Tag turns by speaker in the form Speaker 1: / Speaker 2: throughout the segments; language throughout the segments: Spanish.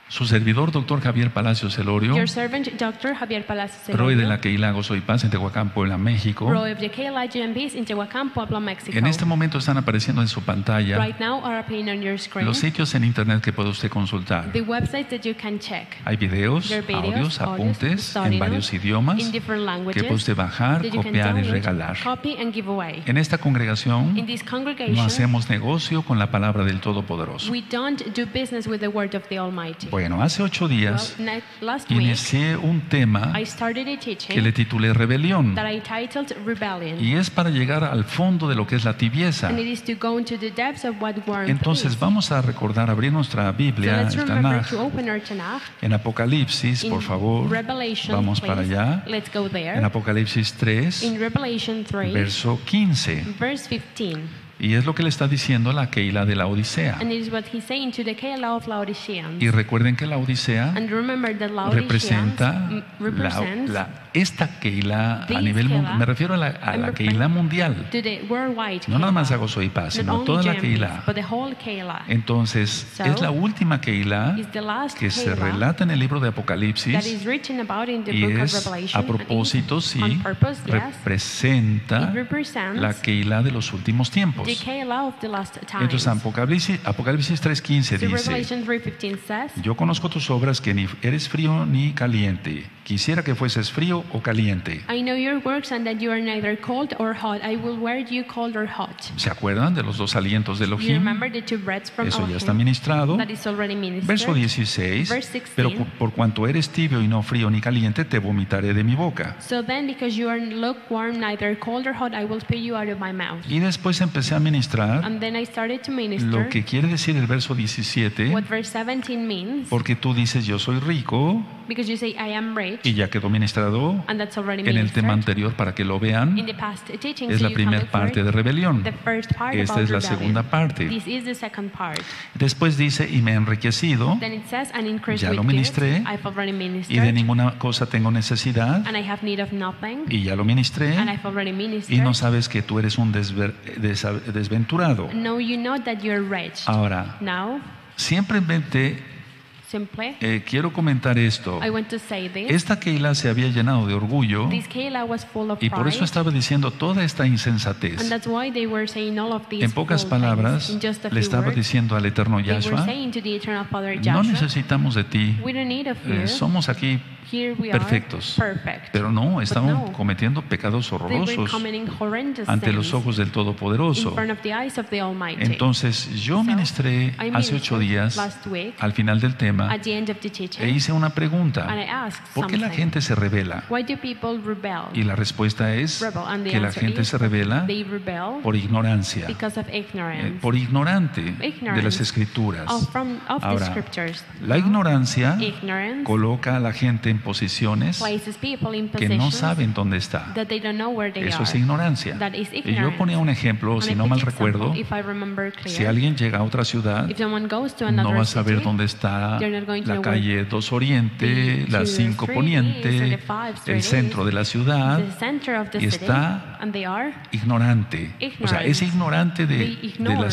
Speaker 1: Su servidor, Dr. Javier Palacios Elorio,
Speaker 2: Your servant, Dr. Javier Palacios
Speaker 1: Roy de
Speaker 2: Elorio,
Speaker 1: la Keila Gozo y Paz en Tehuacán, Puebla, México.
Speaker 2: Roy of the Kayla GMPs in Tehuacán, Puebla, Mexico.
Speaker 1: En este momento están apareciendo en su pantalla
Speaker 2: Right now are appearing on your screen
Speaker 1: los sitios en internet que puede usted consultar.
Speaker 2: the websites that you can check
Speaker 1: Hay videos,
Speaker 2: There are videos,
Speaker 1: audios,
Speaker 2: audios,
Speaker 1: apuntes
Speaker 2: study
Speaker 1: en varios
Speaker 2: notes
Speaker 1: idiomas
Speaker 2: in different
Speaker 1: que
Speaker 2: languages
Speaker 1: puede usted bajar,
Speaker 2: that you can
Speaker 1: copiar y
Speaker 2: download,
Speaker 1: regalar.
Speaker 2: copy and give away.
Speaker 1: En esta congregación
Speaker 2: In this
Speaker 1: no
Speaker 2: congregation,
Speaker 1: hacemos negocio con la palabra del Todopoderoso.
Speaker 2: we don't do business with the word of the Almighty.
Speaker 1: Bueno, hace 8 días
Speaker 2: Last week,
Speaker 1: inicié un tema
Speaker 2: I started a
Speaker 1: que
Speaker 2: teaching
Speaker 1: le titulé Rebelión,
Speaker 2: that I titled Rebellion,
Speaker 1: y es para llegar al fondo de lo que es la tibieza.
Speaker 2: and it is to go into the depths of what warmth
Speaker 1: Entonces
Speaker 2: is.
Speaker 1: vamos a recordar, abrir nuestra
Speaker 2: So
Speaker 1: Biblia,
Speaker 2: let's
Speaker 1: el
Speaker 2: remember
Speaker 1: Tanaj,
Speaker 2: to open our Tanakh
Speaker 1: en Apocalipsis, por
Speaker 2: in
Speaker 1: favor.
Speaker 2: Revelation,
Speaker 1: Vamos
Speaker 2: please.
Speaker 1: para allá.
Speaker 2: Let's go
Speaker 1: En
Speaker 2: there.
Speaker 1: Apocalipsis 3,
Speaker 2: In Revelation 3,
Speaker 1: verso 15.
Speaker 2: verse 15.
Speaker 1: Y es lo que le está diciendo la Keila de la Odisea.
Speaker 2: And it is what he's saying to the Kayla of Laodiceans.
Speaker 1: Y recuerden que la Odisea
Speaker 2: And remember that Laodiceans
Speaker 1: representa
Speaker 2: represents
Speaker 1: esta Keila a
Speaker 2: this
Speaker 1: nivel
Speaker 2: Keilah,
Speaker 1: mundial. Me refiero a la Keila mundial.
Speaker 2: to the worldwide
Speaker 1: No nada más
Speaker 2: Kayla.
Speaker 1: a Gozo y Paz,
Speaker 2: Not
Speaker 1: sino
Speaker 2: only
Speaker 1: toda la
Speaker 2: Genesis,
Speaker 1: Keila.
Speaker 2: but the whole Kayla.
Speaker 1: Entonces,
Speaker 2: So,
Speaker 1: es la última Keila
Speaker 2: is the last
Speaker 1: que se
Speaker 2: Kayla
Speaker 1: relata en el libro de
Speaker 2: that
Speaker 1: Apocalipsis,
Speaker 2: is written about in the
Speaker 1: y
Speaker 2: book of
Speaker 1: es
Speaker 2: Revelation.
Speaker 1: a propósito,
Speaker 2: and
Speaker 1: sí,
Speaker 2: on purpose, yes.
Speaker 1: representa
Speaker 2: It represents
Speaker 1: la Keila de los últimos tiempos.
Speaker 2: the Kayla of the last times.
Speaker 1: Entonces, Apocalipsis 3:15
Speaker 2: So
Speaker 1: dice:
Speaker 2: Revelation 3:15 says,
Speaker 1: yo conozco tus obras, que ni eres frío ni caliente. Quisiera que fueses frío o caliente.
Speaker 2: I know your works and that you are neither cold or hot. I will wear you cold or hot.
Speaker 1: ¿Se acuerdan de los dos alientos de
Speaker 2: You
Speaker 1: Elohim?
Speaker 2: remember the two breads from
Speaker 1: Eso ya
Speaker 2: Elohim?
Speaker 1: está ministrado.
Speaker 2: That is already ministered.
Speaker 1: Verso 16.
Speaker 2: Verse 16.
Speaker 1: Pero por cuanto eres tibio y no frío ni caliente, te vomitaré de mi boca.
Speaker 2: So then, because you are lukewarm, neither cold or hot, I will spit you out of my mouth.
Speaker 1: Y después empecé a ministrar
Speaker 2: And then I started to minister
Speaker 1: lo que quiere decir el verso 17.
Speaker 2: what verse 17 means,
Speaker 1: Porque tú dices, yo soy rico,
Speaker 2: because you say, I am rich,
Speaker 1: y ya quedó ministrado
Speaker 2: and that's already
Speaker 1: en el tema
Speaker 2: ministered.
Speaker 1: anterior para que lo
Speaker 2: In
Speaker 1: vean.
Speaker 2: the past teaching,
Speaker 1: Es
Speaker 2: so
Speaker 1: la
Speaker 2: you can
Speaker 1: primera
Speaker 2: look for
Speaker 1: parte
Speaker 2: it.
Speaker 1: de rebelión.
Speaker 2: The first part
Speaker 1: Esta
Speaker 2: about
Speaker 1: es la
Speaker 2: rebellion.
Speaker 1: segunda parte.
Speaker 2: This is the second part.
Speaker 1: Después dice, y me he enriquecido,
Speaker 2: Then it says, and increase
Speaker 1: ya
Speaker 2: with
Speaker 1: lo
Speaker 2: gifts.
Speaker 1: ministré,
Speaker 2: I've already
Speaker 1: y
Speaker 2: ministered,
Speaker 1: de ninguna cosa tengo necesidad,
Speaker 2: and I have need of nothing,
Speaker 1: y ya lo ministré,
Speaker 2: and I've already ministered.
Speaker 1: y no sabes que tú eres un desventurado.
Speaker 2: No, you know that you're rich.
Speaker 1: Ahora,
Speaker 2: Now,
Speaker 1: simplemente
Speaker 2: simply,
Speaker 1: quiero comentar esto.
Speaker 2: I want to say this.
Speaker 1: Esta Keila se había llenado de orgullo,
Speaker 2: This Kayla was full of
Speaker 1: y por eso
Speaker 2: pride,
Speaker 1: estaba diciendo toda esta
Speaker 2: and
Speaker 1: insensatez.
Speaker 2: that's why they were saying all of these
Speaker 1: En pocas
Speaker 2: fool things.
Speaker 1: palabras,
Speaker 2: In just a
Speaker 1: le
Speaker 2: few
Speaker 1: estaba
Speaker 2: words,
Speaker 1: diciendo al eterno
Speaker 2: they were
Speaker 1: Yahshua,
Speaker 2: saying to the eternal Father
Speaker 1: no
Speaker 2: Joshua,
Speaker 1: necesitamos de ti,
Speaker 2: we don't need of you.
Speaker 1: somos aquí
Speaker 2: Here we
Speaker 1: perfectos.
Speaker 2: are, perfect.
Speaker 1: Pero no, estaban
Speaker 2: no.
Speaker 1: cometiendo pecados
Speaker 2: They were
Speaker 1: horrorosos
Speaker 2: committing horrendous
Speaker 1: ante los
Speaker 2: sins
Speaker 1: ojos del
Speaker 2: in
Speaker 1: Todopoderoso.
Speaker 2: front of the eyes of the Almighty.
Speaker 1: Entonces yo ministré
Speaker 2: I
Speaker 1: hace 8
Speaker 2: ministered
Speaker 1: días,
Speaker 2: last week
Speaker 1: al final del tema,
Speaker 2: at the end of the teaching,
Speaker 1: e hice una pregunta:
Speaker 2: and I asked
Speaker 1: ¿por qué la
Speaker 2: something.
Speaker 1: gente se revela?
Speaker 2: Why do people rebel?
Speaker 1: Y la respuesta es
Speaker 2: Rebel, and the
Speaker 1: que la
Speaker 2: answer
Speaker 1: gente
Speaker 2: is
Speaker 1: se revela
Speaker 2: they rebel
Speaker 1: por ignorancia,
Speaker 2: because of ignorance.
Speaker 1: por ignorante de
Speaker 2: Ignorance
Speaker 1: las Escrituras.
Speaker 2: of the
Speaker 1: Ahora,
Speaker 2: scriptures.
Speaker 1: la ignorancia
Speaker 2: Ignorance
Speaker 1: coloca a la gente en posiciones
Speaker 2: places people in
Speaker 1: que no
Speaker 2: positions
Speaker 1: saben dónde está.
Speaker 2: that they don't know where they
Speaker 1: Eso
Speaker 2: are.
Speaker 1: es ignorancia.
Speaker 2: That is
Speaker 1: Y yo
Speaker 2: ignorance.
Speaker 1: ponía un ejemplo,
Speaker 2: And
Speaker 1: si
Speaker 2: I
Speaker 1: no
Speaker 2: put
Speaker 1: mal
Speaker 2: the example,
Speaker 1: recuerdo,
Speaker 2: if I remember clear,
Speaker 1: si alguien llega a otra ciudad,
Speaker 2: if someone goes to
Speaker 1: no
Speaker 2: another
Speaker 1: va a saber
Speaker 2: city,
Speaker 1: dónde está
Speaker 2: they're not going to
Speaker 1: la
Speaker 2: know
Speaker 1: calle 2 Oriente,
Speaker 2: the
Speaker 1: la
Speaker 2: 2
Speaker 1: 5
Speaker 2: Street is, or
Speaker 1: Poniente,
Speaker 2: the 5 Street
Speaker 1: el centro
Speaker 2: is,
Speaker 1: de la ciudad,
Speaker 2: the center of the
Speaker 1: y
Speaker 2: city,
Speaker 1: está
Speaker 2: and they are
Speaker 1: ignorante. O sea, es ignorante
Speaker 2: They ignore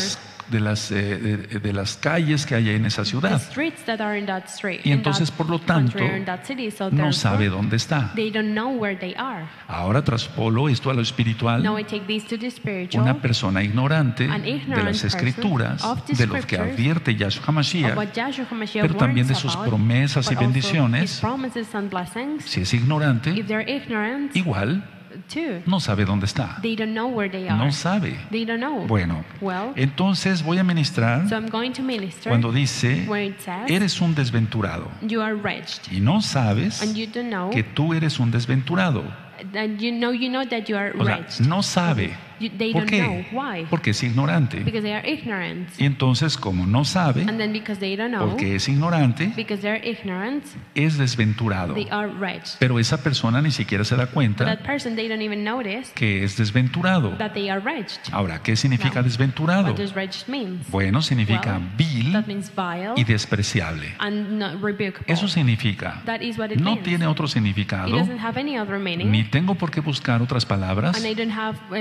Speaker 1: de las calles que hay en esa
Speaker 2: the
Speaker 1: ciudad.
Speaker 2: streets that are in that street,
Speaker 1: Y entonces, por lo tanto,
Speaker 2: in that city, so
Speaker 1: no
Speaker 2: therefore,
Speaker 1: sabe dónde está.
Speaker 2: they don't know where they are.
Speaker 1: Ahora traspolo esto a lo espiritual.
Speaker 2: Now I take this to the spiritual.
Speaker 1: Una persona ignorante
Speaker 2: An
Speaker 1: de
Speaker 2: ignorant
Speaker 1: las Escrituras,
Speaker 2: person of the
Speaker 1: de lo que
Speaker 2: scriptures,
Speaker 1: advierte Yahshua
Speaker 2: of
Speaker 1: HaMashiach,
Speaker 2: what Yahshua HaMashiach
Speaker 1: pero también de
Speaker 2: warns
Speaker 1: sus
Speaker 2: about,
Speaker 1: promesas y
Speaker 2: but also
Speaker 1: bendiciones.
Speaker 2: his promises and blessings.
Speaker 1: Si es ignorante,
Speaker 2: If they're ignorant,
Speaker 1: igual
Speaker 2: too,
Speaker 1: no sabe dónde está.
Speaker 2: they don't know where they are.
Speaker 1: No sabe.
Speaker 2: They don't know.
Speaker 1: Bueno,
Speaker 2: Well,
Speaker 1: entonces voy a ministrar
Speaker 2: so I'm going to minister
Speaker 1: cuando dice,
Speaker 2: where it says,
Speaker 1: eres un desventurado
Speaker 2: you are wretched,
Speaker 1: y no sabes
Speaker 2: and you don't know
Speaker 1: que tú eres un desventurado.
Speaker 2: that you know that you are
Speaker 1: O sea,
Speaker 2: wretched.
Speaker 1: no sabe.
Speaker 2: They
Speaker 1: ¿Por
Speaker 2: don't
Speaker 1: qué?
Speaker 2: know. Why?
Speaker 1: Porque es ignorante.
Speaker 2: Because they are ignorant.
Speaker 1: Y entonces, como no sabe,
Speaker 2: And then because they don't know,
Speaker 1: porque es ignorante,
Speaker 2: because they're ignorant,
Speaker 1: es desventurado.
Speaker 2: they are wretched.
Speaker 1: Pero esa persona ni siquiera se da
Speaker 2: But
Speaker 1: cuenta
Speaker 2: that person, they don't even notice
Speaker 1: que es desventurado.
Speaker 2: that they are wretched.
Speaker 1: Ahora, ¿qué significa
Speaker 2: No.
Speaker 1: desventurado?
Speaker 2: What does wretched mean?
Speaker 1: Bueno, significa
Speaker 2: Well,
Speaker 1: vil
Speaker 2: that means vile
Speaker 1: y despreciable.
Speaker 2: and not rebukable.
Speaker 1: Eso significa.
Speaker 2: That is what it
Speaker 1: No
Speaker 2: means.
Speaker 1: tiene otro
Speaker 2: It
Speaker 1: significado,
Speaker 2: doesn't have any other meaning,
Speaker 1: ni tengo por qué buscar otras palabras,
Speaker 2: and I don't have a reason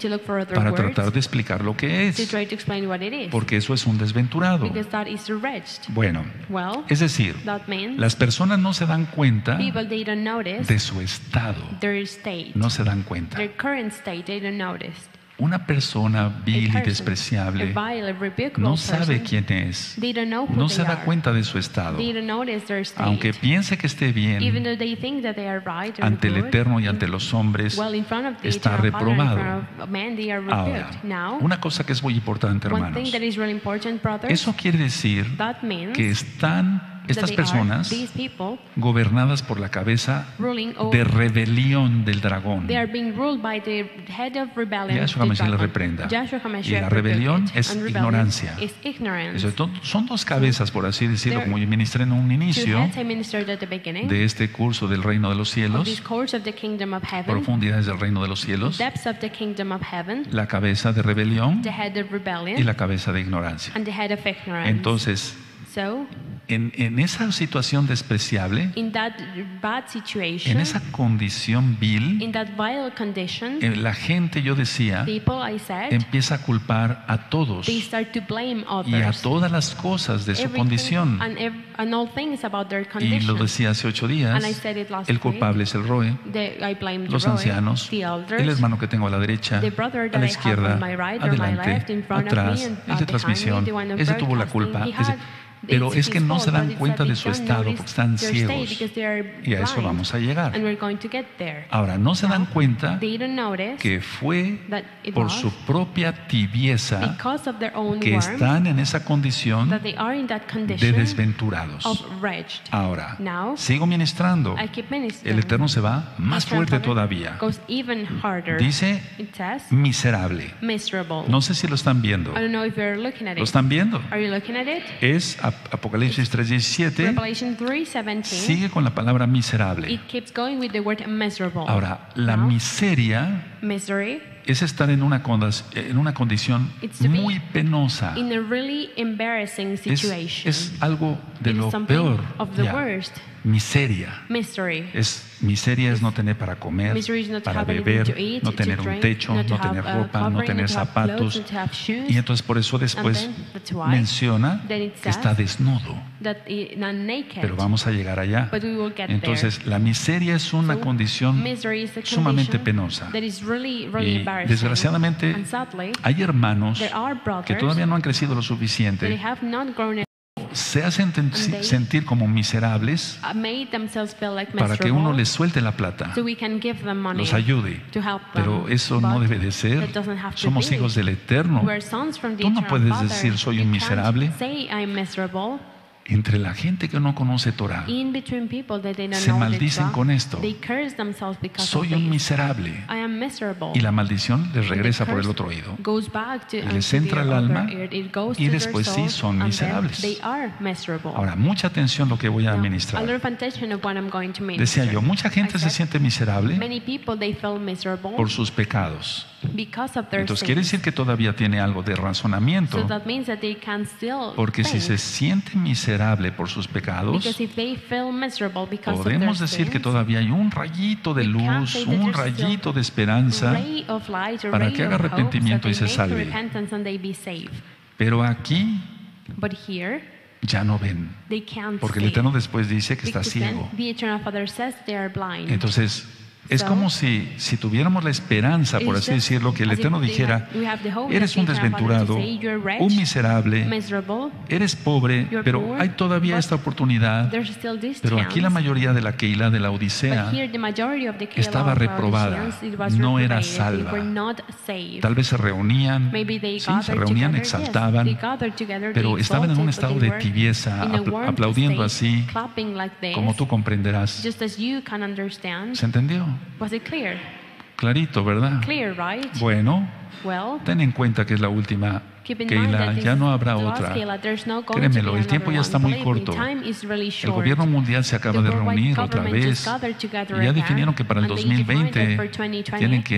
Speaker 2: to look for other
Speaker 1: para
Speaker 2: words
Speaker 1: tratar de explicar lo que
Speaker 2: to
Speaker 1: es,
Speaker 2: try to explain what it is.
Speaker 1: porque eso es un desventurado.
Speaker 2: Because that is the wretched.
Speaker 1: Bueno,
Speaker 2: Well,
Speaker 1: es decir,
Speaker 2: that means
Speaker 1: las personas no se dan cuenta
Speaker 2: people, they don't notice
Speaker 1: de su estado,
Speaker 2: their state,
Speaker 1: no se dan cuenta.
Speaker 2: their current state, they don't notice.
Speaker 1: Una persona vil y
Speaker 2: A
Speaker 1: despreciable
Speaker 2: vile, a rebukable
Speaker 1: no sabe
Speaker 2: person,
Speaker 1: quién es,
Speaker 2: they don't know who
Speaker 1: no
Speaker 2: they
Speaker 1: se da
Speaker 2: are.
Speaker 1: cuenta de su estado,
Speaker 2: They don't notice their state.
Speaker 1: aunque piense que esté
Speaker 2: Even
Speaker 1: bien
Speaker 2: though they think that they are right or
Speaker 1: ante el
Speaker 2: good,
Speaker 1: Eterno y ante los hombres,
Speaker 2: well, in front of the
Speaker 1: está
Speaker 2: eternal Father, in
Speaker 1: reprobado.
Speaker 2: front of man, they are
Speaker 1: Ahora,
Speaker 2: rebuked. Now,
Speaker 1: una cosa que es muy importante,
Speaker 2: one
Speaker 1: hermanos,
Speaker 2: thing that is really important, brothers,
Speaker 1: eso quiere decir
Speaker 2: that means
Speaker 1: que están
Speaker 2: that
Speaker 1: estas
Speaker 2: they
Speaker 1: personas
Speaker 2: are, these people,
Speaker 1: gobernadas por la cabeza
Speaker 2: ruling over,
Speaker 1: de rebelión del dragón.
Speaker 2: they are being ruled by the head of rebellion.
Speaker 1: Yahshua
Speaker 2: the
Speaker 1: Mashiach le
Speaker 2: dragon.
Speaker 1: reprenda.
Speaker 2: Yahshua
Speaker 1: Y
Speaker 2: HaMashiach
Speaker 1: la rebelión
Speaker 2: rebuked it.
Speaker 1: es
Speaker 2: And rebellion
Speaker 1: ignorancia.
Speaker 2: is ignorance.
Speaker 1: Eso, son dos cabezas, por así decirlo,
Speaker 2: There-
Speaker 1: como yo ministré en un
Speaker 2: Two
Speaker 1: inicio
Speaker 2: heads I ministered at the beginning
Speaker 1: de este curso del reino de los
Speaker 2: of this
Speaker 1: cielos,
Speaker 2: course of the kingdom of heaven,
Speaker 1: profundidades del reino de los cielos,
Speaker 2: depths of the kingdom of heaven,
Speaker 1: la cabeza de rebelión
Speaker 2: the head of rebellion,
Speaker 1: y la cabeza de ignorancia.
Speaker 2: and the head of ignorance.
Speaker 1: Entonces,
Speaker 2: So,
Speaker 1: en esa situación despreciable,
Speaker 2: in that bad situation,
Speaker 1: en esa condición vil,
Speaker 2: in that vile condition,
Speaker 1: la gente, yo decía,
Speaker 2: people, I said,
Speaker 1: empieza a culpar a todos
Speaker 2: they start to blame
Speaker 1: y a
Speaker 2: others.
Speaker 1: todas las cosas de su
Speaker 2: Everything
Speaker 1: condición.
Speaker 2: and all things about their
Speaker 1: Y lo
Speaker 2: condition.
Speaker 1: decía hace 8 días,
Speaker 2: And I said it last
Speaker 1: el
Speaker 2: week.
Speaker 1: culpable es el Roe,
Speaker 2: I blame
Speaker 1: los
Speaker 2: the Roy,
Speaker 1: ancianos,
Speaker 2: the elders,
Speaker 1: el hermano que tengo a la derecha,
Speaker 2: the brother
Speaker 1: a
Speaker 2: that
Speaker 1: la
Speaker 2: I have
Speaker 1: izquierda,
Speaker 2: on my right or my
Speaker 1: adelante,
Speaker 2: left, in front of me
Speaker 1: atrás,
Speaker 2: and
Speaker 1: el de
Speaker 2: behind me,
Speaker 1: transmisión,
Speaker 2: the one of
Speaker 1: ese tuvo la
Speaker 2: broadcasting.
Speaker 1: culpa.
Speaker 2: He
Speaker 1: ese-
Speaker 2: had-
Speaker 1: Pero
Speaker 2: it's
Speaker 1: es que
Speaker 2: his
Speaker 1: no
Speaker 2: fault,
Speaker 1: se dan
Speaker 2: but it's
Speaker 1: cuenta
Speaker 2: that
Speaker 1: de
Speaker 2: they
Speaker 1: su
Speaker 2: don't
Speaker 1: estado
Speaker 2: notice
Speaker 1: porque están
Speaker 2: their state
Speaker 1: ciegos.
Speaker 2: because they are
Speaker 1: Y a eso
Speaker 2: blind.
Speaker 1: vamos a llegar.
Speaker 2: And we're going to get there.
Speaker 1: Ahora, no se dan
Speaker 2: Now,
Speaker 1: cuenta
Speaker 2: they don't notice
Speaker 1: que fue
Speaker 2: that it
Speaker 1: por
Speaker 2: was
Speaker 1: su propia tibieza
Speaker 2: because of their own
Speaker 1: que
Speaker 2: worm
Speaker 1: están en esa condición
Speaker 2: that they are in that
Speaker 1: de
Speaker 2: condition
Speaker 1: desventurados.
Speaker 2: of wretched.
Speaker 1: Ahora,
Speaker 2: Now,
Speaker 1: sigo ministrando.
Speaker 2: I keep ministering.
Speaker 1: El Eterno se va más
Speaker 2: Eternal
Speaker 1: fuerte
Speaker 2: Father
Speaker 1: todavía.
Speaker 2: goes even harder.
Speaker 1: Dice
Speaker 2: It says
Speaker 1: miserable.
Speaker 2: miserable.
Speaker 1: No sé si lo están viendo.
Speaker 2: I don't know if you're looking at
Speaker 1: ¿Lo
Speaker 2: it.
Speaker 1: están viendo?
Speaker 2: Are you looking at it?
Speaker 1: Es Apocalipsis 3:17.
Speaker 2: Revelation 3:17.
Speaker 1: Sigue con la palabra miserable.
Speaker 2: It keeps going with the word miserable.
Speaker 1: Ahora, la
Speaker 2: Now,
Speaker 1: miseria
Speaker 2: misery
Speaker 1: es estar en una condición
Speaker 2: It's to be
Speaker 1: muy penosa.
Speaker 2: in a really embarrassing situation.
Speaker 1: Es algo de
Speaker 2: It is
Speaker 1: lo
Speaker 2: something
Speaker 1: peor.
Speaker 2: of the
Speaker 1: Ya.
Speaker 2: worst.
Speaker 1: Miseria.
Speaker 2: Misery.
Speaker 1: Miseria es no tener para comer,
Speaker 2: Misery is not to
Speaker 1: para
Speaker 2: have anything
Speaker 1: beber,
Speaker 2: to eat,
Speaker 1: no
Speaker 2: to
Speaker 1: tener un
Speaker 2: drink,
Speaker 1: techo,
Speaker 2: not to
Speaker 1: no tener
Speaker 2: have a
Speaker 1: ropa, no
Speaker 2: covering,
Speaker 1: tener
Speaker 2: not to have
Speaker 1: zapatos.
Speaker 2: clothes, not to have shoes.
Speaker 1: Y entonces por eso después
Speaker 2: And then, that's why
Speaker 1: menciona
Speaker 2: then it
Speaker 1: que está
Speaker 2: says
Speaker 1: desnudo.
Speaker 2: That not naked.
Speaker 1: Pero vamos a llegar allá.
Speaker 2: But we will get
Speaker 1: Entonces la miseria es una
Speaker 2: So,
Speaker 1: condición
Speaker 2: misery is a
Speaker 1: sumamente
Speaker 2: condition
Speaker 1: penosa.
Speaker 2: that is really, really
Speaker 1: Y
Speaker 2: embarrassing.
Speaker 1: desgraciadamente
Speaker 2: And sadly,
Speaker 1: hay hermanos
Speaker 2: there are brothers
Speaker 1: que todavía no han crecido lo
Speaker 2: that
Speaker 1: suficiente,
Speaker 2: have not grown
Speaker 1: se hacen
Speaker 2: they
Speaker 1: sentir como miserables
Speaker 2: made themselves feel like
Speaker 1: para que uno
Speaker 2: miserable,
Speaker 1: les suelte la plata,
Speaker 2: so we can give them money
Speaker 1: los ayude.
Speaker 2: to help them.
Speaker 1: Pero eso no
Speaker 2: But
Speaker 1: debe de ser.
Speaker 2: that doesn't have to
Speaker 1: Somos
Speaker 2: be.
Speaker 1: hijos del Eterno.
Speaker 2: We're sons from the
Speaker 1: Tú no
Speaker 2: eternal
Speaker 1: puedes
Speaker 2: Father.
Speaker 1: decir soy
Speaker 2: You
Speaker 1: un
Speaker 2: can't
Speaker 1: miserable.
Speaker 2: say I'm miserable.
Speaker 1: Entre la gente que no conoce Torah,
Speaker 2: In between people that they don't
Speaker 1: se
Speaker 2: know the
Speaker 1: maldicen
Speaker 2: Torah,
Speaker 1: con esto.
Speaker 2: they curse themselves because
Speaker 1: Soy
Speaker 2: of
Speaker 1: un
Speaker 2: this.
Speaker 1: miserable.
Speaker 2: I am miserable.
Speaker 1: Y la maldición les
Speaker 2: And the
Speaker 1: regresa por el
Speaker 2: curse
Speaker 1: otro oído.
Speaker 2: goes back to,
Speaker 1: Y les
Speaker 2: unto
Speaker 1: entra
Speaker 2: their
Speaker 1: el
Speaker 2: other
Speaker 1: alma,
Speaker 2: ear. It goes
Speaker 1: y
Speaker 2: to
Speaker 1: después
Speaker 2: their
Speaker 1: sí
Speaker 2: soul,
Speaker 1: son
Speaker 2: and
Speaker 1: miserables.
Speaker 2: then they are miserable.
Speaker 1: Ahora, mucha atención lo que voy a
Speaker 2: Now, a
Speaker 1: administrar.
Speaker 2: little attention of what I'm going to
Speaker 1: Decía
Speaker 2: minister.
Speaker 1: yo, mucha gente
Speaker 2: I
Speaker 1: se
Speaker 2: said,
Speaker 1: siente miserable
Speaker 2: many people they feel miserable
Speaker 1: por sus pecados.
Speaker 2: because of their
Speaker 1: Entonces quiere
Speaker 2: sins.
Speaker 1: decir que todavía tiene algo de razonamiento,
Speaker 2: So that means that they can still
Speaker 1: porque si
Speaker 2: think,
Speaker 1: se siente miserable por sus pecados,
Speaker 2: because if they feel miserable because of their
Speaker 1: podemos decir que
Speaker 2: sins,
Speaker 1: todavía hay un rayito de
Speaker 2: we can
Speaker 1: luz,
Speaker 2: say that
Speaker 1: un
Speaker 2: there's still
Speaker 1: rayito de esperanza,
Speaker 2: ray of light, a
Speaker 1: para
Speaker 2: ray
Speaker 1: que haga
Speaker 2: of hope,
Speaker 1: arrepentimiento y
Speaker 2: so
Speaker 1: se
Speaker 2: they make
Speaker 1: salve.
Speaker 2: repentance and they be saved.
Speaker 1: pero aquí
Speaker 2: But here
Speaker 1: ya no ven,
Speaker 2: they can't
Speaker 1: porque el
Speaker 2: see.
Speaker 1: Eterno después dice que está
Speaker 2: Because then
Speaker 1: ciego.
Speaker 2: the eternal Father says they are blind.
Speaker 1: Entonces, es
Speaker 2: So,
Speaker 1: como si tuviéramos la esperanza, por
Speaker 2: It's
Speaker 1: así
Speaker 2: just
Speaker 1: decirlo, que el
Speaker 2: as if
Speaker 1: Eterno
Speaker 2: they
Speaker 1: dijera,
Speaker 2: we have the hope
Speaker 1: eres
Speaker 2: that
Speaker 1: un
Speaker 2: the eternal Father
Speaker 1: desventurado,
Speaker 2: to say, "You're wretched,
Speaker 1: un miserable,
Speaker 2: miserable,
Speaker 1: eres pobre,
Speaker 2: you're
Speaker 1: pero
Speaker 2: poor,
Speaker 1: hay todavía
Speaker 2: but
Speaker 1: esta oportunidad.
Speaker 2: there's still this
Speaker 1: Pero aquí la
Speaker 2: chance."
Speaker 1: mayoría de la Keilah de la Odisea
Speaker 2: But here the majority of the Keilah
Speaker 1: estaba
Speaker 2: of
Speaker 1: reprobada,
Speaker 2: Laodiceans, it was
Speaker 1: no era
Speaker 2: reprobated. They
Speaker 1: salva.
Speaker 2: were not saved.
Speaker 1: Tal vez se reunían,
Speaker 2: Maybe they
Speaker 1: sí,
Speaker 2: gathered
Speaker 1: se reunían,
Speaker 2: together, yes,
Speaker 1: exaltaban,
Speaker 2: they gathered together,
Speaker 1: pero
Speaker 2: they
Speaker 1: estaban en un
Speaker 2: exalted,
Speaker 1: estado
Speaker 2: but
Speaker 1: de
Speaker 2: they were
Speaker 1: tibieza,
Speaker 2: in a warm
Speaker 1: aplaudiendo
Speaker 2: state,
Speaker 1: así,
Speaker 2: clapping like this,
Speaker 1: como tú comprenderás.
Speaker 2: just as you can understand.
Speaker 1: ¿Se entendió?
Speaker 2: Was it clear?
Speaker 1: Clarito, ¿verdad?
Speaker 2: Clear, right?
Speaker 1: Bueno,
Speaker 2: Well,
Speaker 1: ten en cuenta que es la última
Speaker 2: keep in mind
Speaker 1: Keilah,
Speaker 2: that this
Speaker 1: ya no habrá
Speaker 2: the last
Speaker 1: otra.
Speaker 2: Keilah, there's no going
Speaker 1: Créemelo,
Speaker 2: to be
Speaker 1: el tiempo
Speaker 2: another
Speaker 1: ya está
Speaker 2: one.
Speaker 1: muy
Speaker 2: Believe me,
Speaker 1: corto.
Speaker 2: time is really
Speaker 1: El
Speaker 2: short.
Speaker 1: gobierno mundial se acaba
Speaker 2: The
Speaker 1: de
Speaker 2: worldwide
Speaker 1: reunir otra
Speaker 2: government
Speaker 1: vez
Speaker 2: just gathered together
Speaker 1: y ya
Speaker 2: again,
Speaker 1: definieron que para el
Speaker 2: and they defined that
Speaker 1: 2020
Speaker 2: for 2020,
Speaker 1: tienen que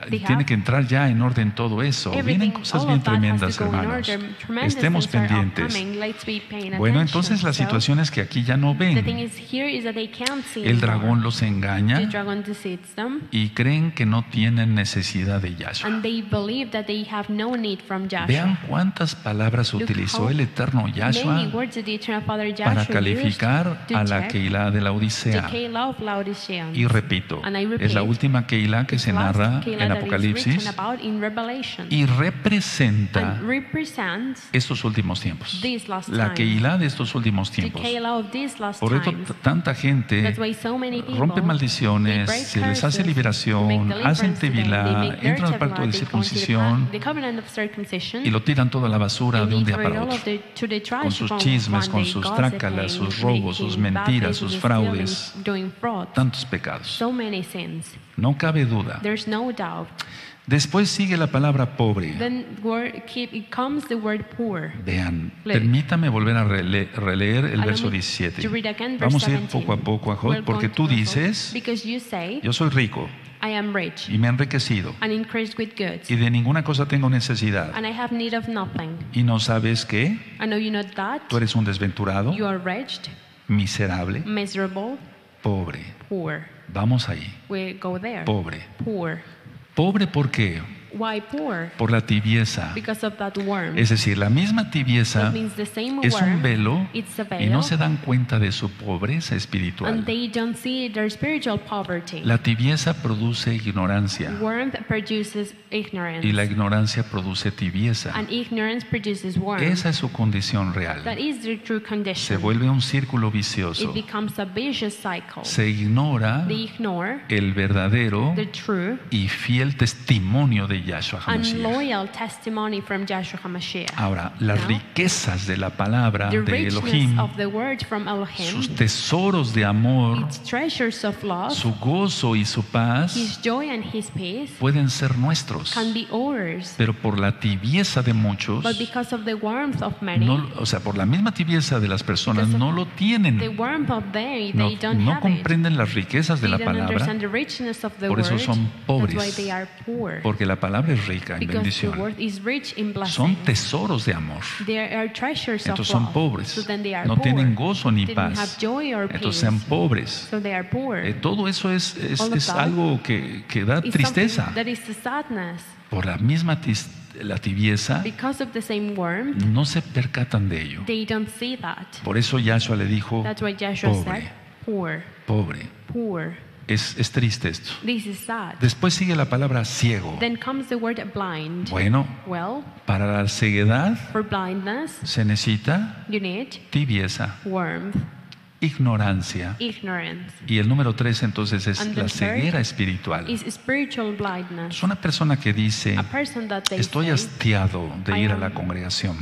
Speaker 1: tiene que entrar ya en orden todo eso. Vienen cosas bien tremendas, hermanos. Estemos pendientes. Bueno, entonces la situación es que aquí ya no ven. El dragón los engaña y creen que no tienen necesidad de Yahshua. Vean cuántas palabras utilizó el eterno Yahshua para calificar a la Keilah de la Odisea. Y repito, es la última Keilah que se narra en Apocalipsis y representa estos últimos tiempos. La Keilah de estos últimos tiempos. Por eso tanta gente rompe maldiciones, se les hace liberación, hacen tevilá, entran al pacto de circuncisión y lo tiran toda la basura de un día para otro. Con sus chismes, con sus trácalas, sus robos, sus mentiras, sus fraudes, tantos pecados. No cabe duda. Después sigue la palabra pobre. Vean, permítame volver a releer el verso 17. Vamos a ir poco a poco a Job, porque tú dices, yo soy rico y me he enriquecido y de ninguna cosa tengo necesidad. Y no sabes qué, tú eres un desventurado, miserable, pobre. Vamos ahí. Pobre. Pobre, ¿por qué? Por la tibieza. Es decir, la misma tibieza es un velo y no se dan cuenta de su pobreza espiritual. La tibieza produce ignorancia y la ignorancia produce tibieza. Esa es su condición real. Se vuelve un círculo vicioso. Se ignora el verdadero y fiel testimonio de Yahshua HaMashiach. Ahora, las riquezas de la palabra de Elohim, sus tesoros de amor, su gozo y su paz pueden ser nuestros, pero por la tibieza de muchos, por la misma tibieza de las personas, no lo tienen. No comprenden las riquezas de la palabra, por eso son pobres, porque la palabra es rica en bendición. Son tesoros de amor. Entonces son pobres. No tienen gozo ni paz. Entonces sean pobres. Todo eso es algo que da tristeza. Por la misma la tibieza, no se percatan de ello. Por eso Yahshua le dijo, pobre. Es triste esto. Después sigue la palabra ciego. Bueno, para la ceguedad se necesita tibieza, ignorancia. Y el número 3 entonces es la ceguera espiritual. Es una persona que dice, estoy hastiado de ir a la congregación.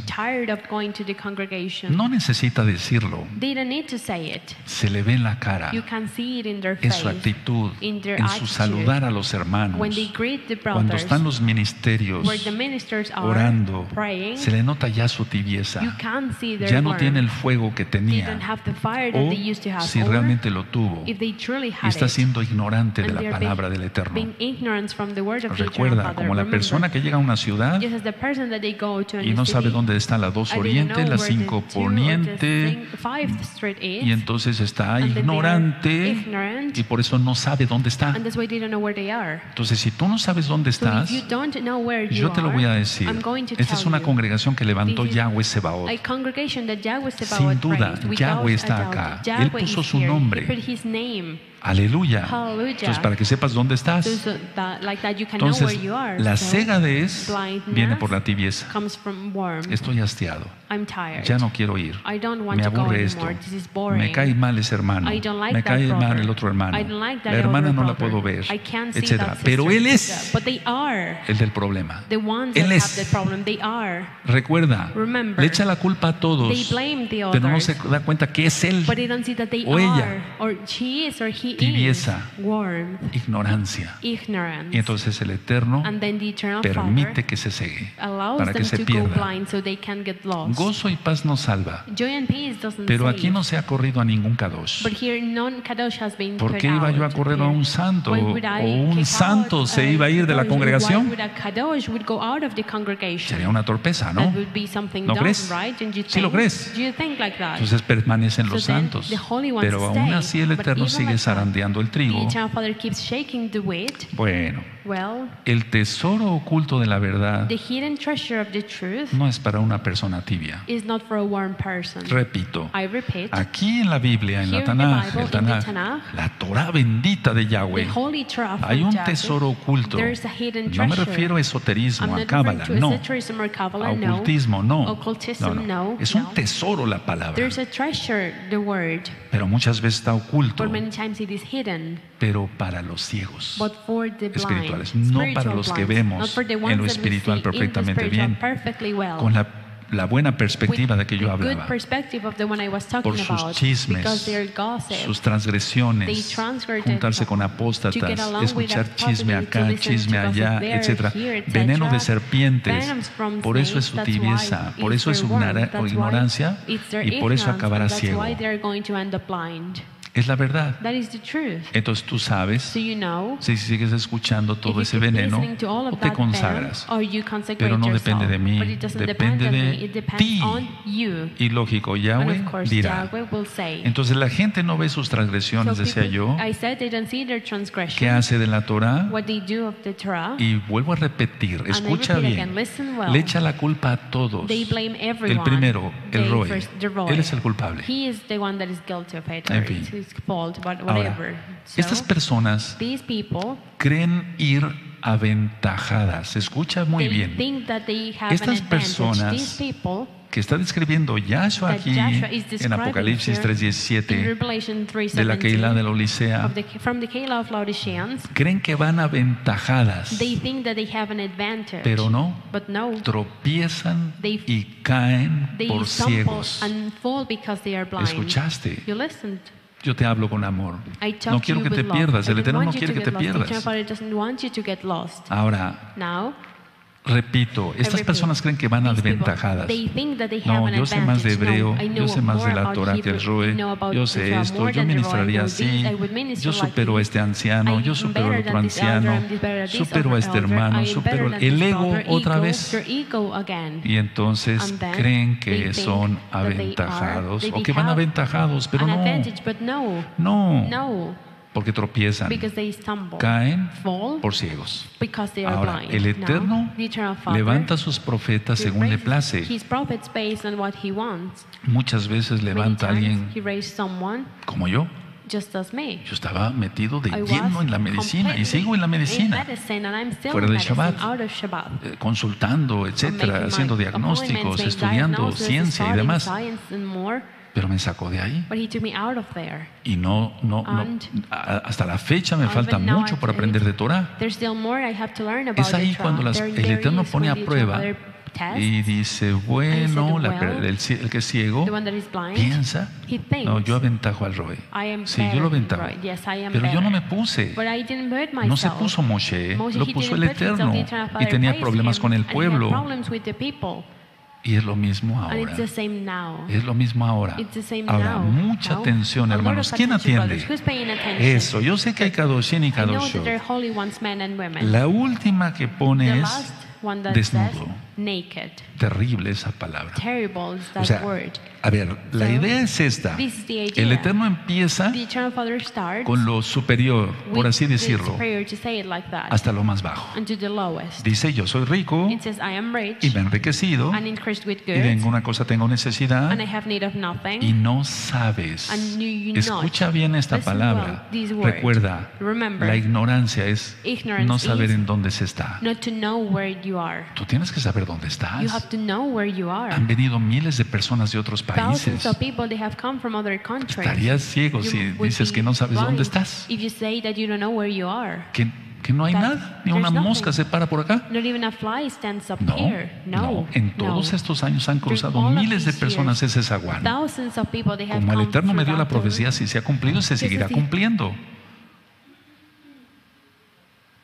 Speaker 1: No necesita decirlo. Se le ve en la cara, en su actitud, en su saludar a los hermanos. Cuando están los ministerios orando, se le nota ya su tibieza. Ya no tiene el fuego que tenía. O si realmente lo tuvo y está siendo ignorante de la palabra del Eterno. Recuerda, como la persona que llega a una ciudad y no sabe dónde está la 2 Oriente, la 5 Poniente, y entonces está ignorante y por eso no sabe dónde está. Entonces, si tú no sabes dónde estás, yo te lo voy a decir. Esta es una congregación que levantó Yahweh Sebaot. Sin duda, Yahweh está acá. Él puso su nombre. Aleluya. Entonces, para que sepas dónde estás. Entonces, la cegadez viene por la tibieza. Estoy hastiado. Ya no quiero ir. Me aburre esto. Me cae mal ese hermano. Me cae mal el otro hermano. La hermana no la puedo ver, etc. Pero él es el del problema. Él es. Recuerda, le echa la culpa a todos, pero no se da cuenta que es él o ella. tibieza, ignorancia. Y entonces el Eterno permite que se cegue para que se pierda. Gozo y paz nos salva. Pero aquí no se ha corrido a ningún Kadosh. ¿Por qué iba yo a correr a un santo? ¿O un santo se iba a ir de la congregación? Sería una torpeza, ¿no? ¿No crees? ¿Sí lo crees? Entonces permanecen los santos. Pero aún así el Eterno sigue zarandeando el trigo. Bueno, el tesoro oculto de la verdad no es para una persona tibia. Repito, aquí en la Biblia, en la Tanaj, la Torah bendita de Yahweh, hay un tesoro oculto. No me refiero a esoterismo, a cábala, no. A ocultismo, no. Es un tesoro la palabra. Pero muchas veces está oculto. Pero para los ciegos espirituales, no para los que vemos en lo espiritual perfectamente bien, con la buena perspectiva de que yo hablaba, por sus chismes, sus transgresiones, juntarse con apóstatas, escuchar chisme acá, chisme allá, etc. Veneno de serpientes. Por eso es su tibieza, por eso es su ignorancia y por eso acabará ciego. Es la verdad. Entonces tú sabes, si sigues escuchando todo ese veneno, o te consagras. Pero no depende de mí, depende de ti. Y lógico, Yahweh dirá. Entonces la gente no ve sus transgresiones, decía yo. ¿Qué hace de la Torah? Y vuelvo a repetir, escucha bien. Le echa la culpa a todos. El primero, el Roy. Él es el culpable. En fin. Ahora, estas personas creen ir aventajadas. Escucha muy bien. Estas personas que está describiendo Yahshua aquí en Apocalipsis 3:17 de la Keilah de la Odisea, creen que van aventajadas, pero no, tropiezan y caen por ciegos. ¿Escuchaste? Yo te hablo con amor. No quiero que te pierdas. El Eterno no quiere que te pierdas. Ahora, repito, estas personas creen que van aventajadas. No, yo sé más de hebreo, yo sé más de la Torah que el Roe, yo sé esto, yo ministraría así, yo supero a este anciano, yo supero al otro anciano, supero a este hermano, supero el ego otra vez. Y entonces creen que son aventajados o que van aventajados, pero no. Porque tropiezan, caen por ciegos. Ahora, el Eterno levanta a sus profetas según le place. Muchas veces levanta a alguien como yo. Yo estaba metido de lleno en la medicina y sigo en la medicina, fuera de Shabbat, consultando, etcétera, haciendo diagnósticos, estudiando ciencia y demás. Pero me sacó de ahí. Y no, hasta la fecha me falta mucho por aprender de Torah. Es ahí cuando el Eterno pone a prueba y dice, bueno, el que es ciego piensa, no, yo aventajo al Roe. Sí, yo lo aventajo. Pero yo no me puse. No se puso Moshe, lo puso el Eterno. Y tenía problemas con el pueblo. Y es lo mismo ahora. Es lo mismo ahora. Ahora, mucha atención, hermanos. ¿Quién atiende? Eso. Yo sé que hay Kadoshim y Kadoshot. La última que pone es desnudo. Terrible esa palabra. O sea, a ver, la idea es esta. El Eterno empieza con lo superior, por así decirlo, hasta lo más bajo. Dice, yo soy rico y me he enriquecido y de ninguna cosa tengo necesidad y no sabes. Escucha bien esta palabra. Recuerda, la ignorancia es no saber en dónde se está. Tú tienes que saber dónde estás. Han venido miles de personas de otros países. Estarías ciego si dices que no sabes dónde estás. Que no hay nada, ni una mosca se para por acá. No. En todos estos años han cruzado miles de personas ese zaguán. Como el Eterno me dio la profecía, si se ha cumplido, se seguirá cumpliendo.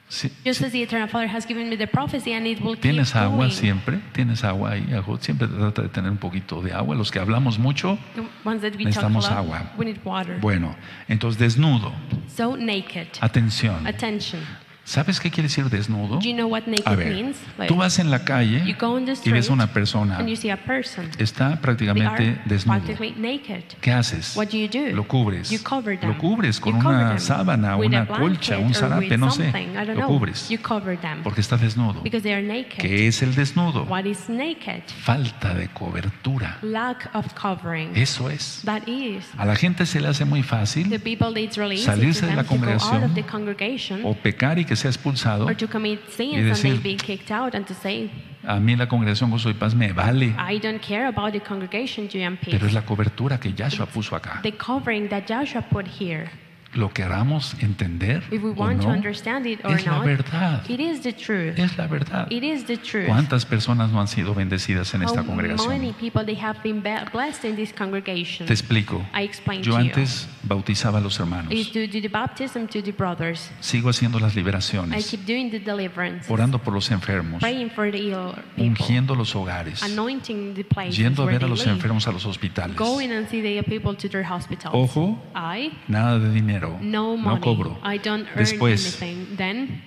Speaker 1: Sí,
Speaker 2: Just as the Eternal Father has given me the prophecy and it will keep
Speaker 1: ¿Tienes agua
Speaker 2: going.
Speaker 1: siempre? ¿Tienes agua ahí? Siempre trata de tener un poquito de agua. Los que hablamos mucho,
Speaker 2: The ones that we
Speaker 1: necesitamos
Speaker 2: talk a lot,
Speaker 1: agua.
Speaker 2: we need water.
Speaker 1: Bueno, entonces desnudo.
Speaker 2: So naked.
Speaker 1: Atención.
Speaker 2: Attention.
Speaker 1: ¿Sabes qué quiere decir desnudo?
Speaker 2: Do you know what naked
Speaker 1: A ver,
Speaker 2: means?
Speaker 1: tú vas en la calle
Speaker 2: you go on the
Speaker 1: y
Speaker 2: street
Speaker 1: ves a una persona.
Speaker 2: and you see a person.
Speaker 1: Está
Speaker 2: They
Speaker 1: prácticamente
Speaker 2: are
Speaker 1: desnudo.
Speaker 2: practically naked.
Speaker 1: ¿Qué haces?
Speaker 2: What do you do?
Speaker 1: Lo cubres.
Speaker 2: You cover them.
Speaker 1: Lo cubres con
Speaker 2: You cover
Speaker 1: una
Speaker 2: them
Speaker 1: sábana,
Speaker 2: with
Speaker 1: una
Speaker 2: a blanket
Speaker 1: colcha, un
Speaker 2: or
Speaker 1: zarape,
Speaker 2: with
Speaker 1: no sé.
Speaker 2: something. I don't
Speaker 1: Lo
Speaker 2: know.
Speaker 1: cubres.
Speaker 2: You cover them
Speaker 1: Porque está desnudo.
Speaker 2: because they are naked.
Speaker 1: ¿Qué es el desnudo?
Speaker 2: What is naked?
Speaker 1: Falta de cobertura.
Speaker 2: Lack of covering.
Speaker 1: Eso es.
Speaker 2: That is.
Speaker 1: A la gente se le hace muy
Speaker 2: The
Speaker 1: fácil
Speaker 2: people, it's really easy
Speaker 1: salirse
Speaker 2: to
Speaker 1: de la
Speaker 2: them to go out
Speaker 1: congregación
Speaker 2: of the congregation
Speaker 1: o pecar y que sea expulsado.
Speaker 2: or to commit sins
Speaker 1: y
Speaker 2: and
Speaker 1: decir,
Speaker 2: they be kicked out and to say,
Speaker 1: A mí la congregación Gozo y Paz me vale,
Speaker 2: I don't care about the congregation, Joy and Peace.
Speaker 1: pero es la cobertura que Yahshua puso acá.
Speaker 2: The covering that Joshua put here.
Speaker 1: Lo queramos entender
Speaker 2: If we
Speaker 1: o
Speaker 2: want to
Speaker 1: no,
Speaker 2: understand it or
Speaker 1: es la
Speaker 2: not,
Speaker 1: verdad.
Speaker 2: it is the truth.
Speaker 1: Es la verdad.
Speaker 2: It is the truth.
Speaker 1: ¿Cuántas personas no han sido bendecidas en esta
Speaker 2: How many
Speaker 1: congregación?
Speaker 2: people they have been blessed in this congregation?
Speaker 1: Te explico.
Speaker 2: I explained
Speaker 1: Yo
Speaker 2: to you.
Speaker 1: antes bautizaba a los
Speaker 2: Is
Speaker 1: hermanos.
Speaker 2: to do the baptism to the brothers.
Speaker 1: Sigo haciendo las
Speaker 2: I
Speaker 1: liberaciones,
Speaker 2: keep doing the deliverance,
Speaker 1: orando por los enfermos,
Speaker 2: praying for the ill people,
Speaker 1: ungiendo los hogares,
Speaker 2: anointing the places
Speaker 1: yendo a
Speaker 2: where
Speaker 1: ver a
Speaker 2: they
Speaker 1: los
Speaker 2: live,
Speaker 1: enfermos a los hospitales.
Speaker 2: going and see the people to their hospitals.
Speaker 1: Ojo,
Speaker 2: I
Speaker 1: nada de dinero,
Speaker 2: no money.
Speaker 1: no cobro.
Speaker 2: I don't earn
Speaker 1: Después,
Speaker 2: anything. Then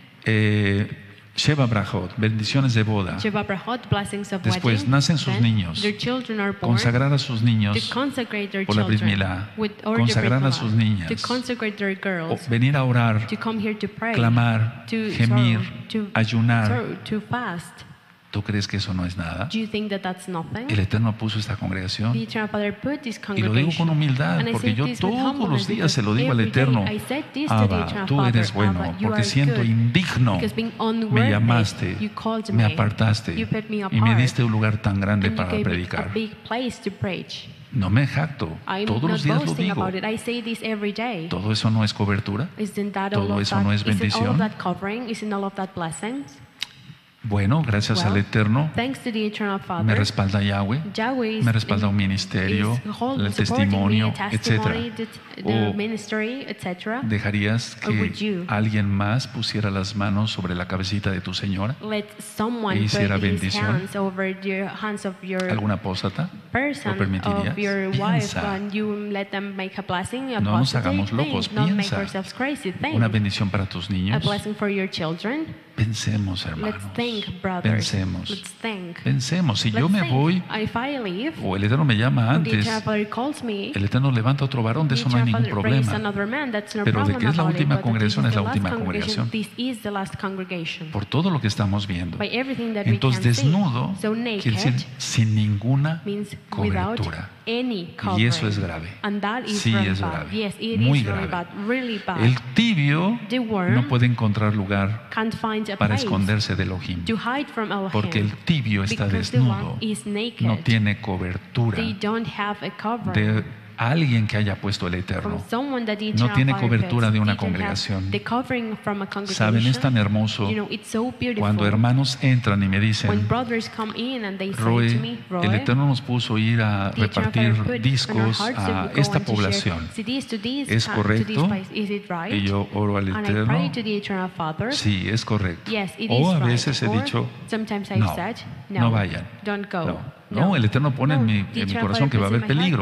Speaker 1: Sheva Brachot, bendiciones de boda.
Speaker 2: Sheba Brachot, blessings of
Speaker 1: Después,
Speaker 2: wedding.
Speaker 1: nacen sus
Speaker 2: Then
Speaker 1: niños.
Speaker 2: their children are born.
Speaker 1: Consagrar a sus
Speaker 2: To
Speaker 1: niños
Speaker 2: consecrate their
Speaker 1: por la Brit
Speaker 2: children
Speaker 1: Milá.
Speaker 2: with or the
Speaker 1: Consagrar a
Speaker 2: Brit
Speaker 1: sus
Speaker 2: Milá.
Speaker 1: niñas.
Speaker 2: To consecrate their
Speaker 1: O
Speaker 2: girls.
Speaker 1: venir a orar,
Speaker 2: To come here to pray.
Speaker 1: clamar,
Speaker 2: To
Speaker 1: gemir,
Speaker 2: sorrow, to
Speaker 1: ayunar.
Speaker 2: sorrow, to fast.
Speaker 1: ¿Tú crees que eso no es nada?
Speaker 2: Do you think that that's nothing?
Speaker 1: El Eterno puso esta
Speaker 2: The
Speaker 1: congregación
Speaker 2: Eternal Father put this
Speaker 1: y lo digo con
Speaker 2: congregation.
Speaker 1: humildad
Speaker 2: And I
Speaker 1: porque
Speaker 2: say
Speaker 1: yo
Speaker 2: this with
Speaker 1: todos
Speaker 2: humbleness
Speaker 1: los días se lo
Speaker 2: because
Speaker 1: digo al
Speaker 2: every day
Speaker 1: Eterno.
Speaker 2: I said this to the
Speaker 1: Abba,
Speaker 2: Eternal
Speaker 1: tú
Speaker 2: Father,
Speaker 1: eres bueno
Speaker 2: Abba, you
Speaker 1: porque
Speaker 2: are
Speaker 1: siendo
Speaker 2: good.
Speaker 1: indigno
Speaker 2: Because being
Speaker 1: me
Speaker 2: unworthy,
Speaker 1: llamaste,
Speaker 2: you called
Speaker 1: me
Speaker 2: me,
Speaker 1: apartaste
Speaker 2: you put me
Speaker 1: y me
Speaker 2: apart,
Speaker 1: diste un lugar tan grande
Speaker 2: and you
Speaker 1: para
Speaker 2: gave me a
Speaker 1: predicar.
Speaker 2: big place to preach.
Speaker 1: No me jacto,
Speaker 2: I'm
Speaker 1: todos
Speaker 2: not
Speaker 1: los días lo
Speaker 2: boasting
Speaker 1: digo.
Speaker 2: about it. I say this every day.
Speaker 1: ¿Todo eso no es cobertura?
Speaker 2: Isn't that all
Speaker 1: ¿Todo
Speaker 2: of
Speaker 1: eso
Speaker 2: that?
Speaker 1: no es
Speaker 2: Isn't all
Speaker 1: bendición?
Speaker 2: of that covering? Isn't all of that blessings?
Speaker 1: Bueno, gracias al
Speaker 2: Well,
Speaker 1: Eterno
Speaker 2: thanks to the Eternal Father,
Speaker 1: me respalda Yahweh,
Speaker 2: Yahweh
Speaker 1: me respalda un ministerio,
Speaker 2: is
Speaker 1: el
Speaker 2: supporting
Speaker 1: testimonio,
Speaker 2: me, testimony,
Speaker 1: etc.
Speaker 2: the
Speaker 1: O
Speaker 2: ministry, etc.
Speaker 1: ¿dejarías
Speaker 2: Or would
Speaker 1: que
Speaker 2: you
Speaker 1: alguien más pusiera las manos sobre la cabecita de tu señora?
Speaker 2: let someone
Speaker 1: e hiciera
Speaker 2: put his
Speaker 1: bendición?
Speaker 2: hands over the hands of your
Speaker 1: ¿Alguna apóstata?
Speaker 2: person,
Speaker 1: ¿Lo permitirías?
Speaker 2: of your wife,
Speaker 1: Piensa.
Speaker 2: and you let them make a blessing, a
Speaker 1: No nos
Speaker 2: positive
Speaker 1: hagamos
Speaker 2: thing,
Speaker 1: locos,
Speaker 2: not make
Speaker 1: piensa.
Speaker 2: ourselves crazy. Think.
Speaker 1: Una bendición para tus
Speaker 2: A
Speaker 1: niños.
Speaker 2: blessing for your children.
Speaker 1: Pensemos, hermanos.
Speaker 2: Let's think, brothers.
Speaker 1: Pensemos.
Speaker 2: Let's think.
Speaker 1: Pensemos. Si yo
Speaker 2: Let's
Speaker 1: me
Speaker 2: think.
Speaker 1: voy
Speaker 2: If I leave,
Speaker 1: o el Eterno me llama
Speaker 2: the
Speaker 1: antes,
Speaker 2: Eternal Father calls me,
Speaker 1: el Eterno levanta otro varón, de
Speaker 2: the
Speaker 1: eso no hay
Speaker 2: Eternal
Speaker 1: ningún
Speaker 2: Father brings
Speaker 1: problema.
Speaker 2: another man, that's no
Speaker 1: Pero de
Speaker 2: problem
Speaker 1: que es la
Speaker 2: about it,
Speaker 1: última
Speaker 2: but this
Speaker 1: congregación,
Speaker 2: is
Speaker 1: es la
Speaker 2: the last
Speaker 1: última
Speaker 2: congregation.
Speaker 1: congregación.
Speaker 2: This is the last congregation.
Speaker 1: Por todo lo que estamos viendo.
Speaker 2: By everything that
Speaker 1: Entonces,
Speaker 2: we can
Speaker 1: desnudo
Speaker 2: see. So
Speaker 1: quiere
Speaker 2: naked
Speaker 1: decir sin ninguna
Speaker 2: means without
Speaker 1: cobertura.
Speaker 2: any covering.
Speaker 1: Y eso es grave.
Speaker 2: And that is
Speaker 1: Sí,
Speaker 2: really
Speaker 1: es
Speaker 2: bad.
Speaker 1: grave.
Speaker 2: Yes, it
Speaker 1: Muy
Speaker 2: is really
Speaker 1: grave.
Speaker 2: bad, really bad.
Speaker 1: El tibio
Speaker 2: The worm
Speaker 1: no puede encontrar lugar
Speaker 2: can't find a
Speaker 1: para
Speaker 2: place
Speaker 1: esconderse de Elohim.
Speaker 2: to hide from Elohim.
Speaker 1: Porque el tibio está
Speaker 2: because the worm
Speaker 1: desnudo,
Speaker 2: is naked.
Speaker 1: no tiene cobertura
Speaker 2: They don't have a covering.
Speaker 1: de alguien que haya puesto el
Speaker 2: From
Speaker 1: Eterno.
Speaker 2: someone that the
Speaker 1: No
Speaker 2: Eternal
Speaker 1: tiene
Speaker 2: Father
Speaker 1: cobertura
Speaker 2: puts.
Speaker 1: de una
Speaker 2: They don't have
Speaker 1: congregación.
Speaker 2: the covering from a congregation.
Speaker 1: Saben, es tan hermoso
Speaker 2: You know, it's so beautiful.
Speaker 1: cuando hermanos entran y me
Speaker 2: When
Speaker 1: dicen,
Speaker 2: brothers come in and they say to
Speaker 1: Roy,
Speaker 2: me, Roy,
Speaker 1: el Eterno nos puso a ir a
Speaker 2: the Eternal
Speaker 1: repartir
Speaker 2: Father put in our
Speaker 1: discos
Speaker 2: hearts
Speaker 1: a
Speaker 2: to go
Speaker 1: esta
Speaker 2: and to share
Speaker 1: población.
Speaker 2: CDs to this,
Speaker 1: ¿Es
Speaker 2: to this
Speaker 1: correcto?
Speaker 2: place. Is it right?
Speaker 1: Y yo oro al
Speaker 2: And I
Speaker 1: Eterno.
Speaker 2: pray to the Eternal Father.
Speaker 1: Sí, es correcto.
Speaker 2: Yes, it
Speaker 1: O
Speaker 2: is
Speaker 1: a
Speaker 2: right.
Speaker 1: veces he
Speaker 2: Or
Speaker 1: dicho,
Speaker 2: sometimes I've
Speaker 1: no,
Speaker 2: said,
Speaker 1: no vayan.
Speaker 2: Don't go.
Speaker 1: No. No, el Eterno pone en mi corazón que va a haber peligro.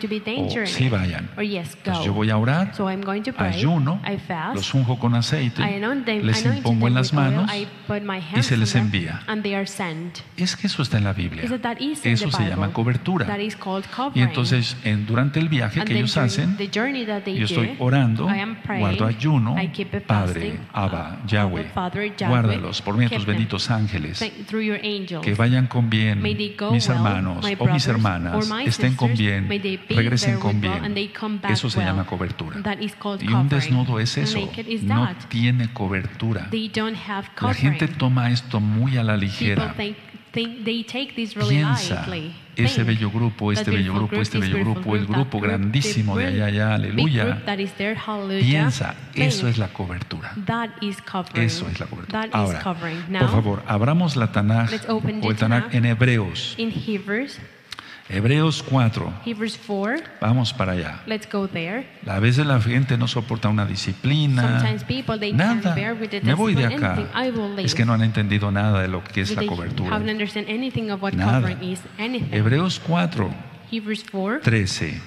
Speaker 1: O sí vayan. Entonces yo voy a orar,
Speaker 2: So I'm going to pray.
Speaker 1: ayuno,
Speaker 2: I fast.
Speaker 1: los unjo con aceite,
Speaker 2: I anoint them,
Speaker 1: les
Speaker 2: anoint
Speaker 1: impongo en
Speaker 2: them
Speaker 1: las
Speaker 2: with oil,
Speaker 1: manos
Speaker 2: I put my
Speaker 1: y
Speaker 2: hands
Speaker 1: se les
Speaker 2: on them,
Speaker 1: envía.
Speaker 2: and they are sent.
Speaker 1: Es que eso está en la Biblia.
Speaker 2: Is that is in
Speaker 1: Eso
Speaker 2: the
Speaker 1: se
Speaker 2: Bible.
Speaker 1: llama cobertura.
Speaker 2: That is called
Speaker 1: Y
Speaker 2: covering.
Speaker 1: entonces durante el viaje
Speaker 2: And
Speaker 1: que
Speaker 2: then
Speaker 1: ellos
Speaker 2: during
Speaker 1: hacen,
Speaker 2: the journey that they
Speaker 1: yo estoy
Speaker 2: do,
Speaker 1: orando,
Speaker 2: I am praying,
Speaker 1: guardo ayuno,
Speaker 2: I keep a
Speaker 1: Padre,
Speaker 2: fasting,
Speaker 1: Abba, Yahweh,
Speaker 2: Father, Yahweh,
Speaker 1: guárdalos por medio de tus
Speaker 2: keep them.
Speaker 1: benditos ángeles,
Speaker 2: Through your angels.
Speaker 1: que vayan con bien
Speaker 2: May they go
Speaker 1: mis
Speaker 2: well,
Speaker 1: hermanos
Speaker 2: my
Speaker 1: o mis
Speaker 2: brothers,
Speaker 1: hermanas,
Speaker 2: or my
Speaker 1: estén con
Speaker 2: sisters,
Speaker 1: bien,
Speaker 2: may they be
Speaker 1: regresen
Speaker 2: there
Speaker 1: con
Speaker 2: with well,
Speaker 1: bien.
Speaker 2: and they come back
Speaker 1: Eso se
Speaker 2: well.
Speaker 1: llama cobertura.
Speaker 2: That is called
Speaker 1: Y un
Speaker 2: covering.
Speaker 1: desnudo es
Speaker 2: And
Speaker 1: eso,
Speaker 2: naked is
Speaker 1: no
Speaker 2: that.
Speaker 1: tiene cobertura.
Speaker 2: They don't have
Speaker 1: La
Speaker 2: covering.
Speaker 1: gente toma esto muy a la
Speaker 2: People
Speaker 1: ligera.
Speaker 2: think they take this really
Speaker 1: Piensa,
Speaker 2: lightly.
Speaker 1: ese
Speaker 2: Think
Speaker 1: bello grupo, este
Speaker 2: that
Speaker 1: bello
Speaker 2: beautiful
Speaker 1: grupo,
Speaker 2: group,
Speaker 1: este
Speaker 2: this
Speaker 1: bello
Speaker 2: beautiful
Speaker 1: grupo, el
Speaker 2: group,
Speaker 1: grupo
Speaker 2: that group,
Speaker 1: grandísimo de
Speaker 2: the
Speaker 1: allá,
Speaker 2: big
Speaker 1: aleluya.
Speaker 2: group that is there, hallelujah.
Speaker 1: Piensa, eso
Speaker 2: Think
Speaker 1: es la cobertura.
Speaker 2: that is covering.
Speaker 1: Eso es la cobertura.
Speaker 2: That is
Speaker 1: Ahora,
Speaker 2: covering. Now,
Speaker 1: por favor, abramos la Tanaj
Speaker 2: let's open
Speaker 1: o el
Speaker 2: the
Speaker 1: Tanaj
Speaker 2: Tanaj
Speaker 1: en Hebreos.
Speaker 2: in Hebrews,
Speaker 1: Hebreos 4.
Speaker 2: Hebrews 4.
Speaker 1: Vamos para allá.
Speaker 2: Let's go there.
Speaker 1: A veces la gente no soporta una disciplina. Nada. Me voy de acá. Es que no han entendido nada de lo que es la cobertura. Nada. Hebreos 4.
Speaker 2: Hebrews 4.
Speaker 1: 13.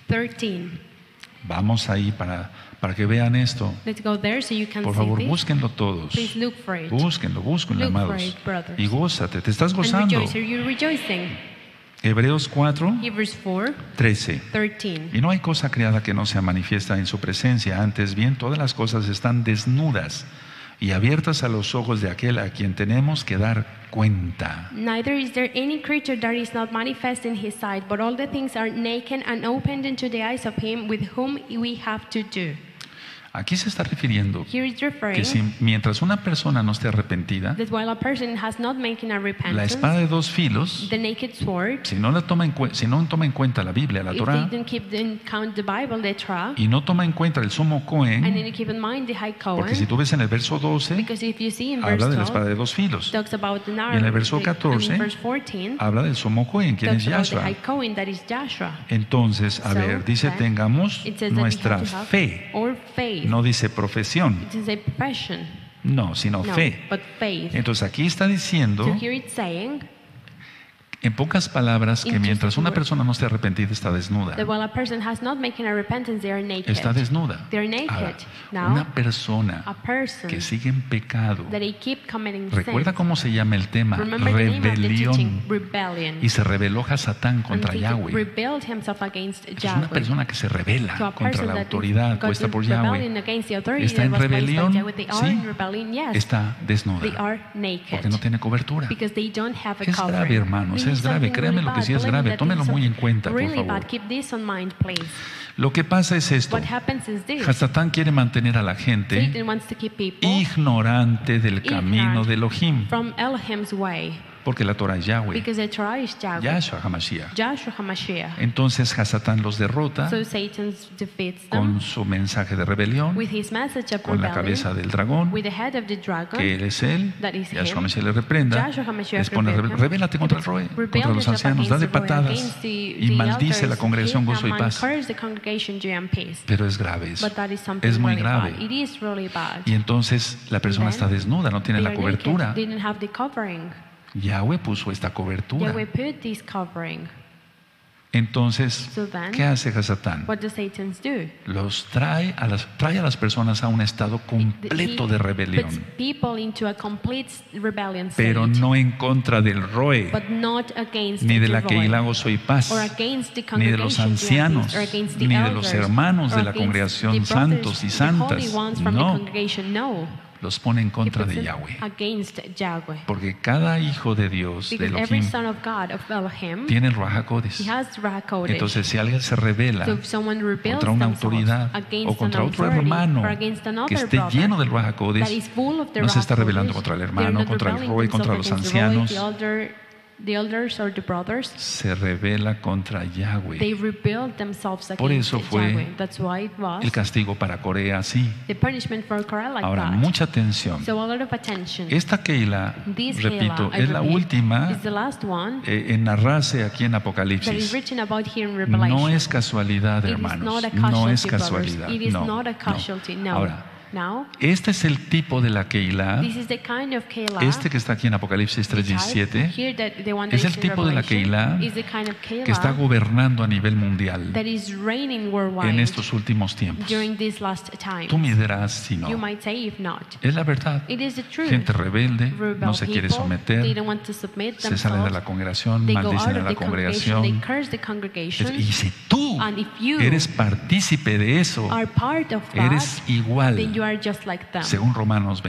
Speaker 1: Vamos ahí para que vean esto.
Speaker 2: Let's go there so you can
Speaker 1: Por favor,
Speaker 2: see
Speaker 1: búsquenlo todos.
Speaker 2: Please look for it.
Speaker 1: Búsquenlo, amados. Y gózate, te estás
Speaker 2: And
Speaker 1: gozando.
Speaker 2: rejoice. Are you rejoicing?
Speaker 1: Hebreos 4,
Speaker 2: Hebrews 4,
Speaker 1: 13.
Speaker 2: 13.
Speaker 1: Y no hay cosa creada que no sea manifiesta en su presencia. Antes bien, todas las cosas están desnudas y abiertas a los ojos de aquel a quien tenemos que dar cuenta.
Speaker 2: Neither is there any creature that is not manifest in his sight, but all the things are naked and opened into the eyes of him with whom we have to do.
Speaker 1: Aquí se está refiriendo que si, mientras una persona no esté arrepentida, la espada de dos filos, si no toma en cuenta la Biblia, la Torah, y no toma en cuenta el sumo Cohen, porque si tú ves en el verso 12, habla de la espada de dos filos, y en el verso 14 habla del sumo Cohen, quien es Yahshua. Entonces, a ver, dice tengamos nuestra fe. No dice profesión. No, sino fe. Entonces aquí está diciendo, en pocas palabras, que mientras una persona no esté arrepentida, está desnuda. Está desnuda. Ahora, una persona que sigue en pecado, recuerda cómo se llama el tema, rebelión. Y se rebeló Hasatán contra Yahweh. Es una persona que se rebela contra la autoridad puesta por Yahweh. Está en rebelión, sí, está desnuda, porque no tiene cobertura. Es grave, hermanos. Es grave, créanme lo que sí es grave, tómenlo muy en cuenta, por favor. Lo que pasa es esto: Hasatán quiere mantener a la gente ignorante del camino de Elohim, porque la Torah es Yahweh, Yahshua HaMashiach. Entonces Hasatán los derrota con su mensaje de rebelión, con la cabeza del dragón, que él es él. Yahshua HaMashiach le reprenda, les pone rebélate contra el Roe, contra los ancianos, dale patadas y maldice la congregación gozo y paz. Pero es grave eso, es muy grave. Y entonces la persona está desnuda, no tiene la cobertura. Yahweh puso esta cobertura. Entonces, ¿qué hace Hasatán? Los trae a las personas a un estado completo de rebelión, pero no en contra del Roe, ni de la Keilah Gozo y Paz, ni de los ancianos, ni de los hermanos de la congregación santos y santas. No. Los pone en contra de Yahweh. Porque cada hijo de Dios, de Elohim, tiene el Ruach HaKodesh. Entonces, si alguien se revela contra una autoridad o contra otro hermano que esté lleno del Ruach HaKodesh, no se está rebelando contra el hermano, contra el Roe, contra los ancianos. Se rebela contra Yahweh. Por eso fue el castigo para Corea así. Ahora, mucha atención. Esta Keilah, repito, es la última en narrarse aquí en Apocalipsis. No es casualidad, hermanos. No es casualidad. No. Ahora, este es el tipo de la Keilah. Este que está aquí en Apocalipsis 3:17 es el tipo de la Keilah que está gobernando a nivel mundial en estos últimos tiempos. Tú me dirás si no. Es la verdad. Gente rebelde, no se quiere someter, se sale de la congregación, maldicen a la congregación. Y si tú eres partícipe de eso, eres igual. Según Romanos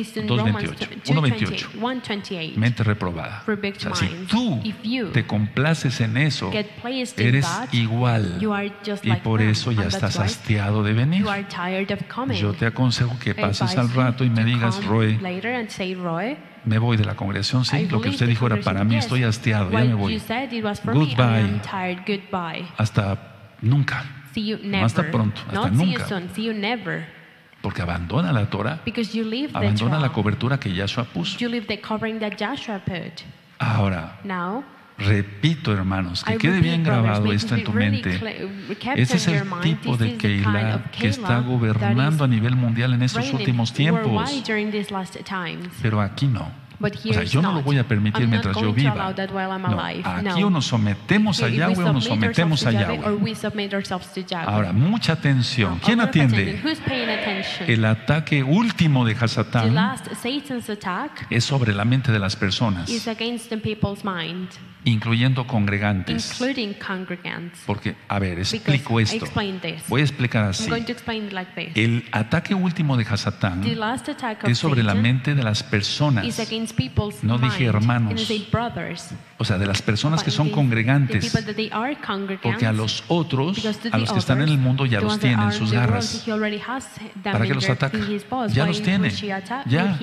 Speaker 1: 1:28, mente reprobada. O sea, si tú te complaces en eso, eres igual, y por eso ya estás hastiado de venir. Yo te aconsejo que pases al rato y me digas, Roe, me voy de la congregación. Sí, lo que usted dijo era para mí, estoy hastiado, ya me voy. Goodbye. Hasta nunca. Hasta pronto. Hasta nunca. Porque abandona la Torah, abandona la cobertura que Yahshua puso. Ahora, Repito, hermanos, que quede bien grabado esto en tu mente. Ese es el tipo de Keilah que está gobernando a nivel mundial en estos últimos tiempos. Pero aquí no. O sea, yo no lo voy a permitir mientras yo viva. No, aquí o nos sometemos a Yahweh o nos sometemos a Yahweh. Ahora, mucha atención. ¿Quién atiende? El ataque último de Hasatán es sobre la mente de las personas, incluyendo congregantes. Porque, a ver, explico esto. Voy a explicar así. El ataque último de Hasatán es sobre la mente de las personas. No dije hermanos. O sea, de las personas que son congregantes. Porque a los otros, a los que están en el mundo, ya los tiene en sus garras. ¿Para qué los ataca? Ya los tiene. Ya.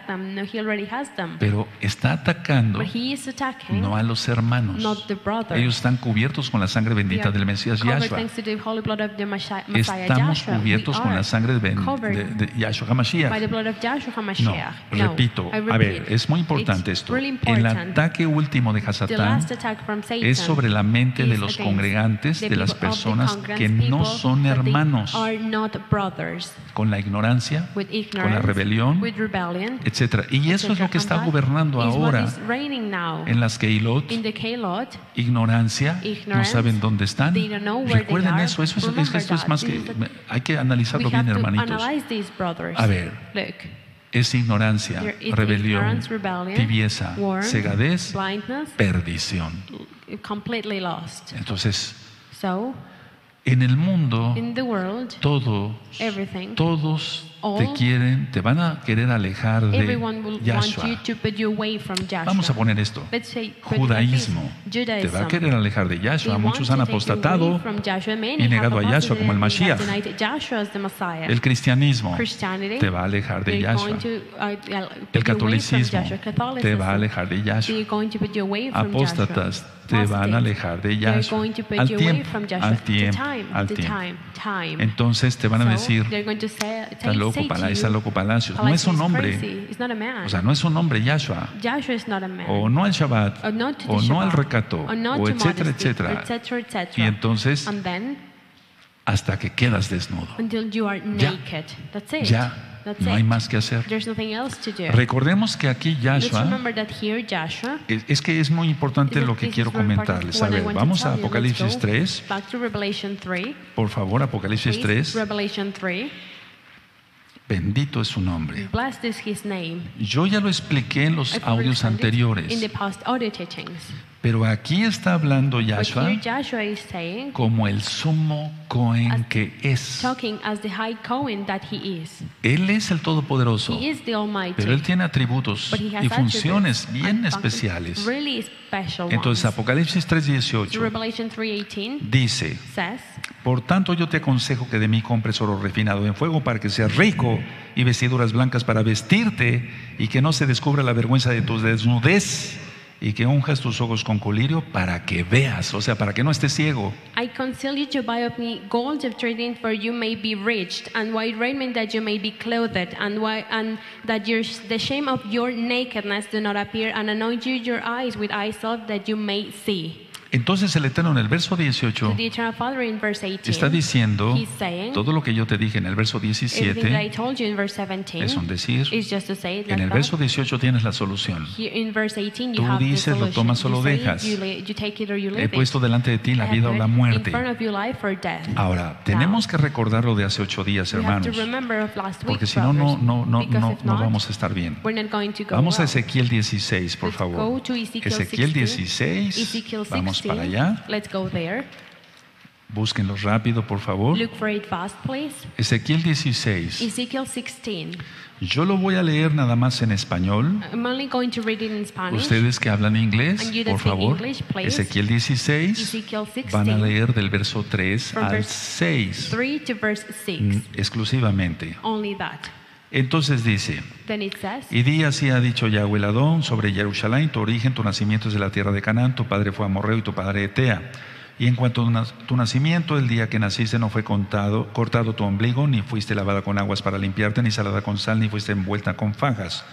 Speaker 1: Pero está atacando no a los hermanos. Ellos están cubiertos con la sangre bendita del Mesías Yahshua. Estamos cubiertos con la sangre de Yahshua HaMashiach. No, repito, a ver, es muy importante esto. El ataque último de Hasatán es sobre la mente de los congregantes, de las personas que no son hermanos, con la ignorancia, con la rebelión, etc. Y eso es lo que está gobernando ahora en las Keilot. Ignorancia, no saben dónde están. Recuerden eso, esto es más que, hay que analizarlo bien, hermanitos. A ver, es ignorancia, rebelión, tibieza, cegadez, perdición. Entonces, en el mundo, todos te van a querer alejar de Yahshua. Vamos a poner esto. Judaísmo te va a querer alejar de Yahshua. Muchos han apostatado y negado a Yahshua como el Mashiach. El cristianismo te va a alejar de Yahshua. El catolicismo te va a alejar de Yahshua. Apóstatas te van a alejar de Yahshua. Al tiempo. Entonces te van a decir, está loco Palacios. No es un hombre. O sea, no es un hombre Yahshua. O no al Shabbat. O no al recato. O etcétera, etcétera. Y entonces, hasta que quedas desnudo. Ya. No hay más que hacer. Recordemos que aquí Yahshua, es que es muy importante lo que quiero comentarles. A ver, vamos a Apocalipsis 3. Por favor, Apocalipsis 3. Bendito es su nombre. Yo ya lo expliqué en los audios anteriores. Pero aquí está hablando Yahshua como el sumo Cohen que es. Él es el Todopoderoso, pero Él tiene atributos y funciones bien especiales. Entonces Apocalipsis 3:18 dice: por tanto yo te aconsejo que de mí compres oro refinado en fuego para que seas rico, y vestiduras blancas para vestirte, y que no se descubra la vergüenza de tu desnudez, y que unjas tus ojos con colirio para que veas, o sea, para que no estés ciego.
Speaker 2: I counsel you to buy of me gold of trading, for you may be rich, and white raiment that you may be clothed, and that the shame of your nakedness do not appear, and anoint you your eyes with eye salve that you may see.
Speaker 1: Entonces el Eterno en el verso 18 está diciendo todo lo que yo te dije en el verso 17 es un decir. En el verso 18 tienes la solución. Tú dices, lo tomas o lo dejas. He puesto delante de ti la vida o la muerte. Ahora, tenemos que recordar lo de hace 8 días, hermanos, porque si no, no vamos a estar bien. Vamos a Ezequiel 16, por favor. Ezequiel 16, vamos para allá. Búsquenlo rápido, por favor. Ezequiel 16. Yo lo voy a leer nada más en español. Ustedes que hablan inglés, por favor. Ezequiel 16. Van a leer del verso 3 al 6. Exclusivamente. Entonces dice: y di así ha dicho Yahweh el Adón sobre Jerusalén: tu origen, tu nacimiento es de la tierra de Canaán, tu padre fue amorreo y tu padre Etea. Y en cuanto a tu nacimiento, el día que naciste no fue cortado tu ombligo, ni fuiste lavada con aguas para limpiarte, ni salada con sal, ni fuiste envuelta con fajas.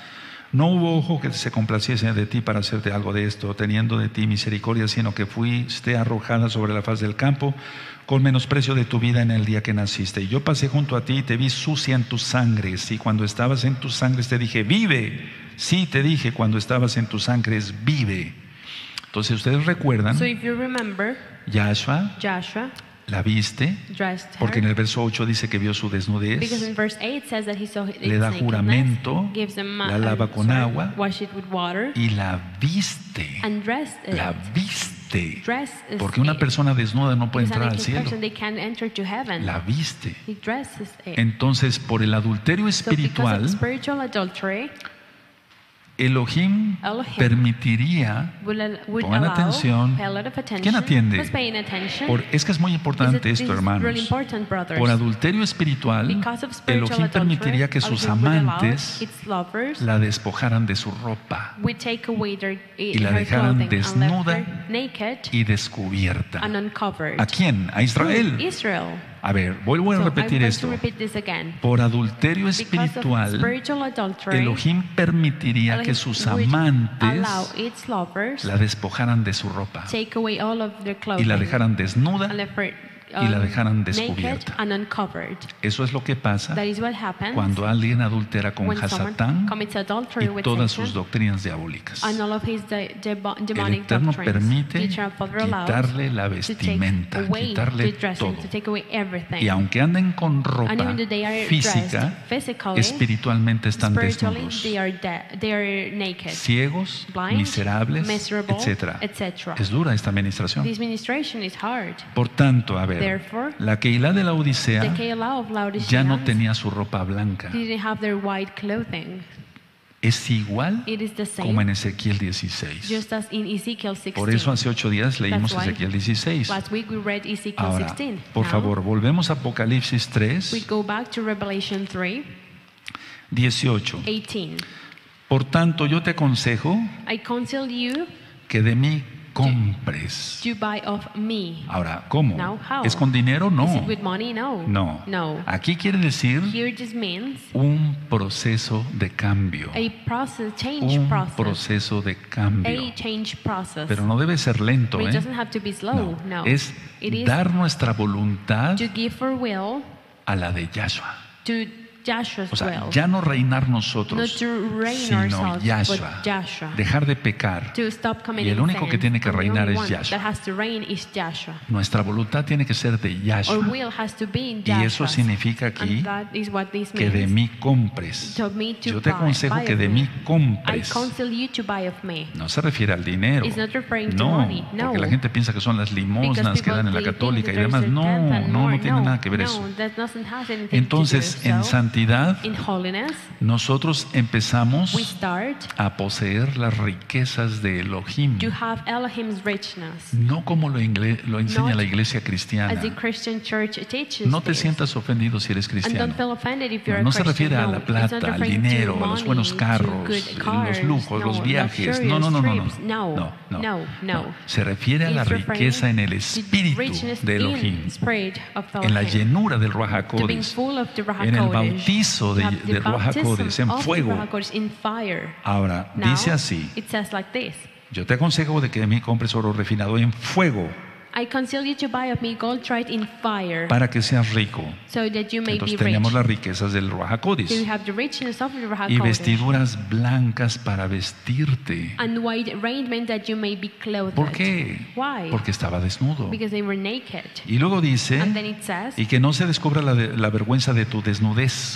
Speaker 1: No hubo ojo que se complaciese de ti para hacerte algo de esto, teniendo de ti misericordia, sino que fuiste arrojada sobre la faz del campo con menosprecio de tu vida en el día que naciste. Y yo pasé junto a ti y te vi sucia en tus sangres, y cuando estabas en tus sangres te dije, vive. Sí, te dije, cuando estabas en tus sangres, vive. Entonces ustedes recuerdan, Joshua la viste, porque en el verso 8 dice que vio su desnudez, le da juramento, la lava con agua y la viste. La viste. Porque una persona desnuda no puede entrar al cielo. La viste. Entonces, por el adulterio espiritual, Elohim permitiría, pongan atención, ¿quién atiende? Es que es muy importante esto, hermanos. Por adulterio espiritual, Elohim permitiría que sus amantes la despojaran de su ropa y la dejaran desnuda y descubierta. ¿A quién? A Israel. A ver, vuelvo a repetir esto. Por adulterio espiritual, Elohim permitiría que sus amantes la despojaran de su ropa y la dejaran desnuda y la dejaran descubierta. Eso es lo que pasa cuando alguien adultera con Hasatán y todas sus doctrinas diabólicas. El Eterno permite quitarle la vestimenta, quitarle todo. Y aunque anden con ropa física, espiritualmente están desnudos, ciegos, miserables, etc. Es dura esta administración. Por tanto, a ver, la Keilah de la Odisea ya no tenía su ropa blanca. Es igual como en Ezequiel 16. Por eso hace 8 días leímos Ezequiel 16. Ahora, por favor, volvemos a Apocalipsis 3, 18. Por tanto, yo te aconsejo que de mí compres. Ahora, ¿cómo? ¿Es con dinero? No. No. Aquí quiere decir un proceso de cambio. Un proceso de cambio. Pero no debe ser lento, ¿eh? No. Es dar nuestra voluntad a la de Yahshua. O sea, ya no reinar nosotros, sino Yahshua. Dejar de pecar. Y el único que tiene que reinar es Yahshua. Nuestra voluntad tiene que ser de Yahshua. Y eso significa aquí que de mí compres. Yo te aconsejo que de mí compres. No se refiere al dinero. No, porque la gente piensa que son las limosnas que dan en la católica y demás. No tiene nada que ver eso. Entonces, en santidad, nosotros empezamos a poseer las riquezas de Elohim, no como lo enseña la iglesia cristiana. No te sientas ofendido si eres cristiano. No se refiere a la plata, al dinero, a los buenos carros, los lujos, los viajes. No. Se refiere a la riqueza en el espíritu de Elohim, en la llenura del Ruach HaKodesh, en el bautizo de Ruach HaKodesh, en fuego. Ahora, dice así: yo te aconsejo de que de mí compres oro refinado en fuego, para que seas rico. Entonces tenemos las riquezas del Ruach HaKodesh y vestiduras blancas para vestirte. ¿Por qué? Porque estaba desnudo. Y luego dice, y que no se descubra la vergüenza de tu desnudez.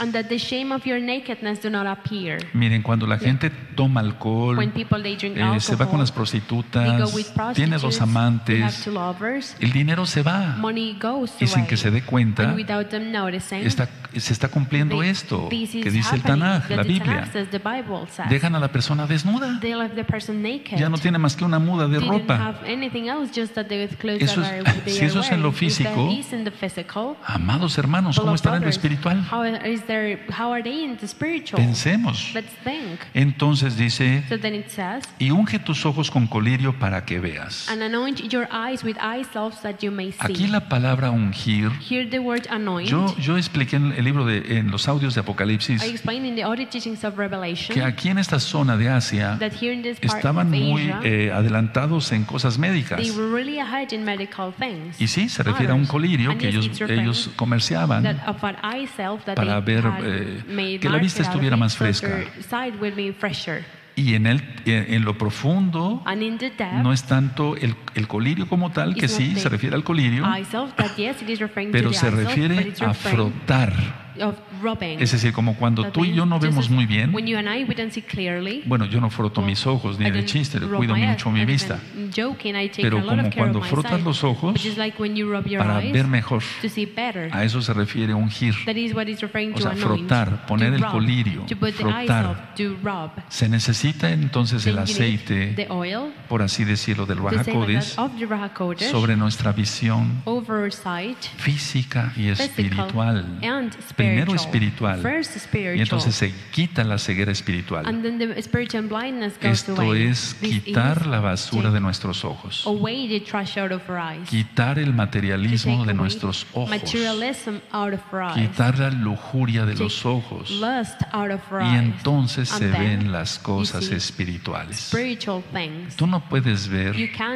Speaker 1: Miren, cuando la gente toma alcohol, se va con las prostitutas, tiene 2 amantes, el dinero se va, y sin que se dé cuenta se está cumpliendo esto que dice el Tanaj, la Biblia. Dejan a la persona desnuda, ya no tiene más que una muda de ropa. Si eso es en lo físico, amados hermanos, ¿cómo estará en lo espiritual? Pensemos. Entonces dice, y unge tus ojos con colirio para que veas. Aquí la palabra ungir, yo expliqué en el libro en los audios de Apocalipsis que aquí en esta zona de Asia estaban muy adelantados en cosas médicas. Y sí, se refiere a un colirio que ellos comerciaban para ver que la vista estuviera más fresca. Y en lo profundo no es tanto el colirio como tal, que sí se refiere al colirio, pero se refiere a frotar. Es decir, como cuando tú y yo no vemos muy bien. Bueno, yo no froto mis ojos ni de chiste, cuido mucho mi vista. Pero como cuando frotas los ojos para ver mejor, a eso se refiere ungir. O sea, frotar, poner el colirio, frotar. Se necesita entonces el aceite, por así decirlo, del Ruach HaKodesh sobre nuestra visión física y espiritual. Primero espiritual, y entonces se quita la ceguera espiritual. Esto es quitar la basura de nuestros ojos, quitar el materialismo de nuestros ojos, quitar la lujuria de los ojos, y entonces se ven las cosas espirituales. Tú no puedes ver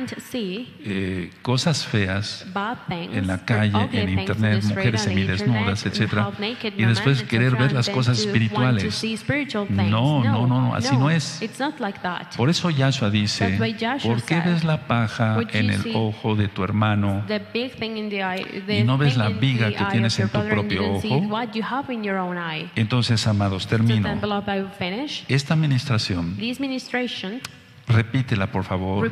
Speaker 1: cosas feas en la calle, en internet, mujeres semidesnudas, etcétera, y después querer ver las cosas espirituales. No, así no es. Por eso Yahshua dice, ¿por qué ves la paja en el ojo de tu hermano y no ves la viga que tienes en tu propio ojo? Entonces, amados, termino. Esta administración, repítela, por favor.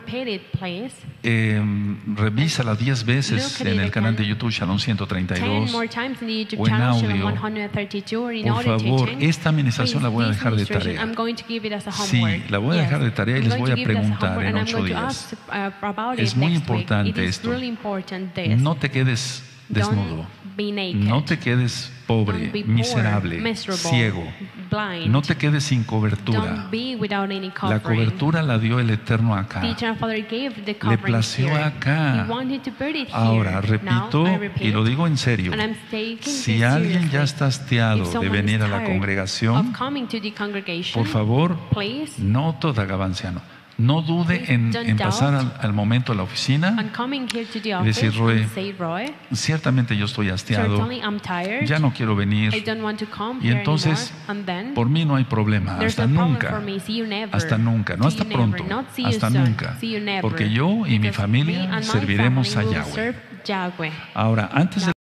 Speaker 1: Revísala 10 veces en el canal de YouTube Shalom 132 o en audio. Por favor, esta administración la voy a dejar de tarea. Sí, la voy a dejar de tarea y les voy a preguntar en 8 días. Es muy importante esto. No te quedes desnudo. No te quedes pobre, miserable, ciego. No te quedes sin cobertura. La cobertura la dio el Eterno acá. Le plació acá. Ahora, repito, y lo digo en serio, si alguien ya está hastiado de venir a la congregación, por favor, no toda gabanciano. No dude en pasar al momento a la oficina y decir, Roe, ciertamente yo estoy hastiado, ya no quiero venir. Y entonces, por mí no hay problema, hasta nunca, no hasta pronto, hasta nunca, porque yo y mi familia serviremos a Yahweh. Ahora, antes de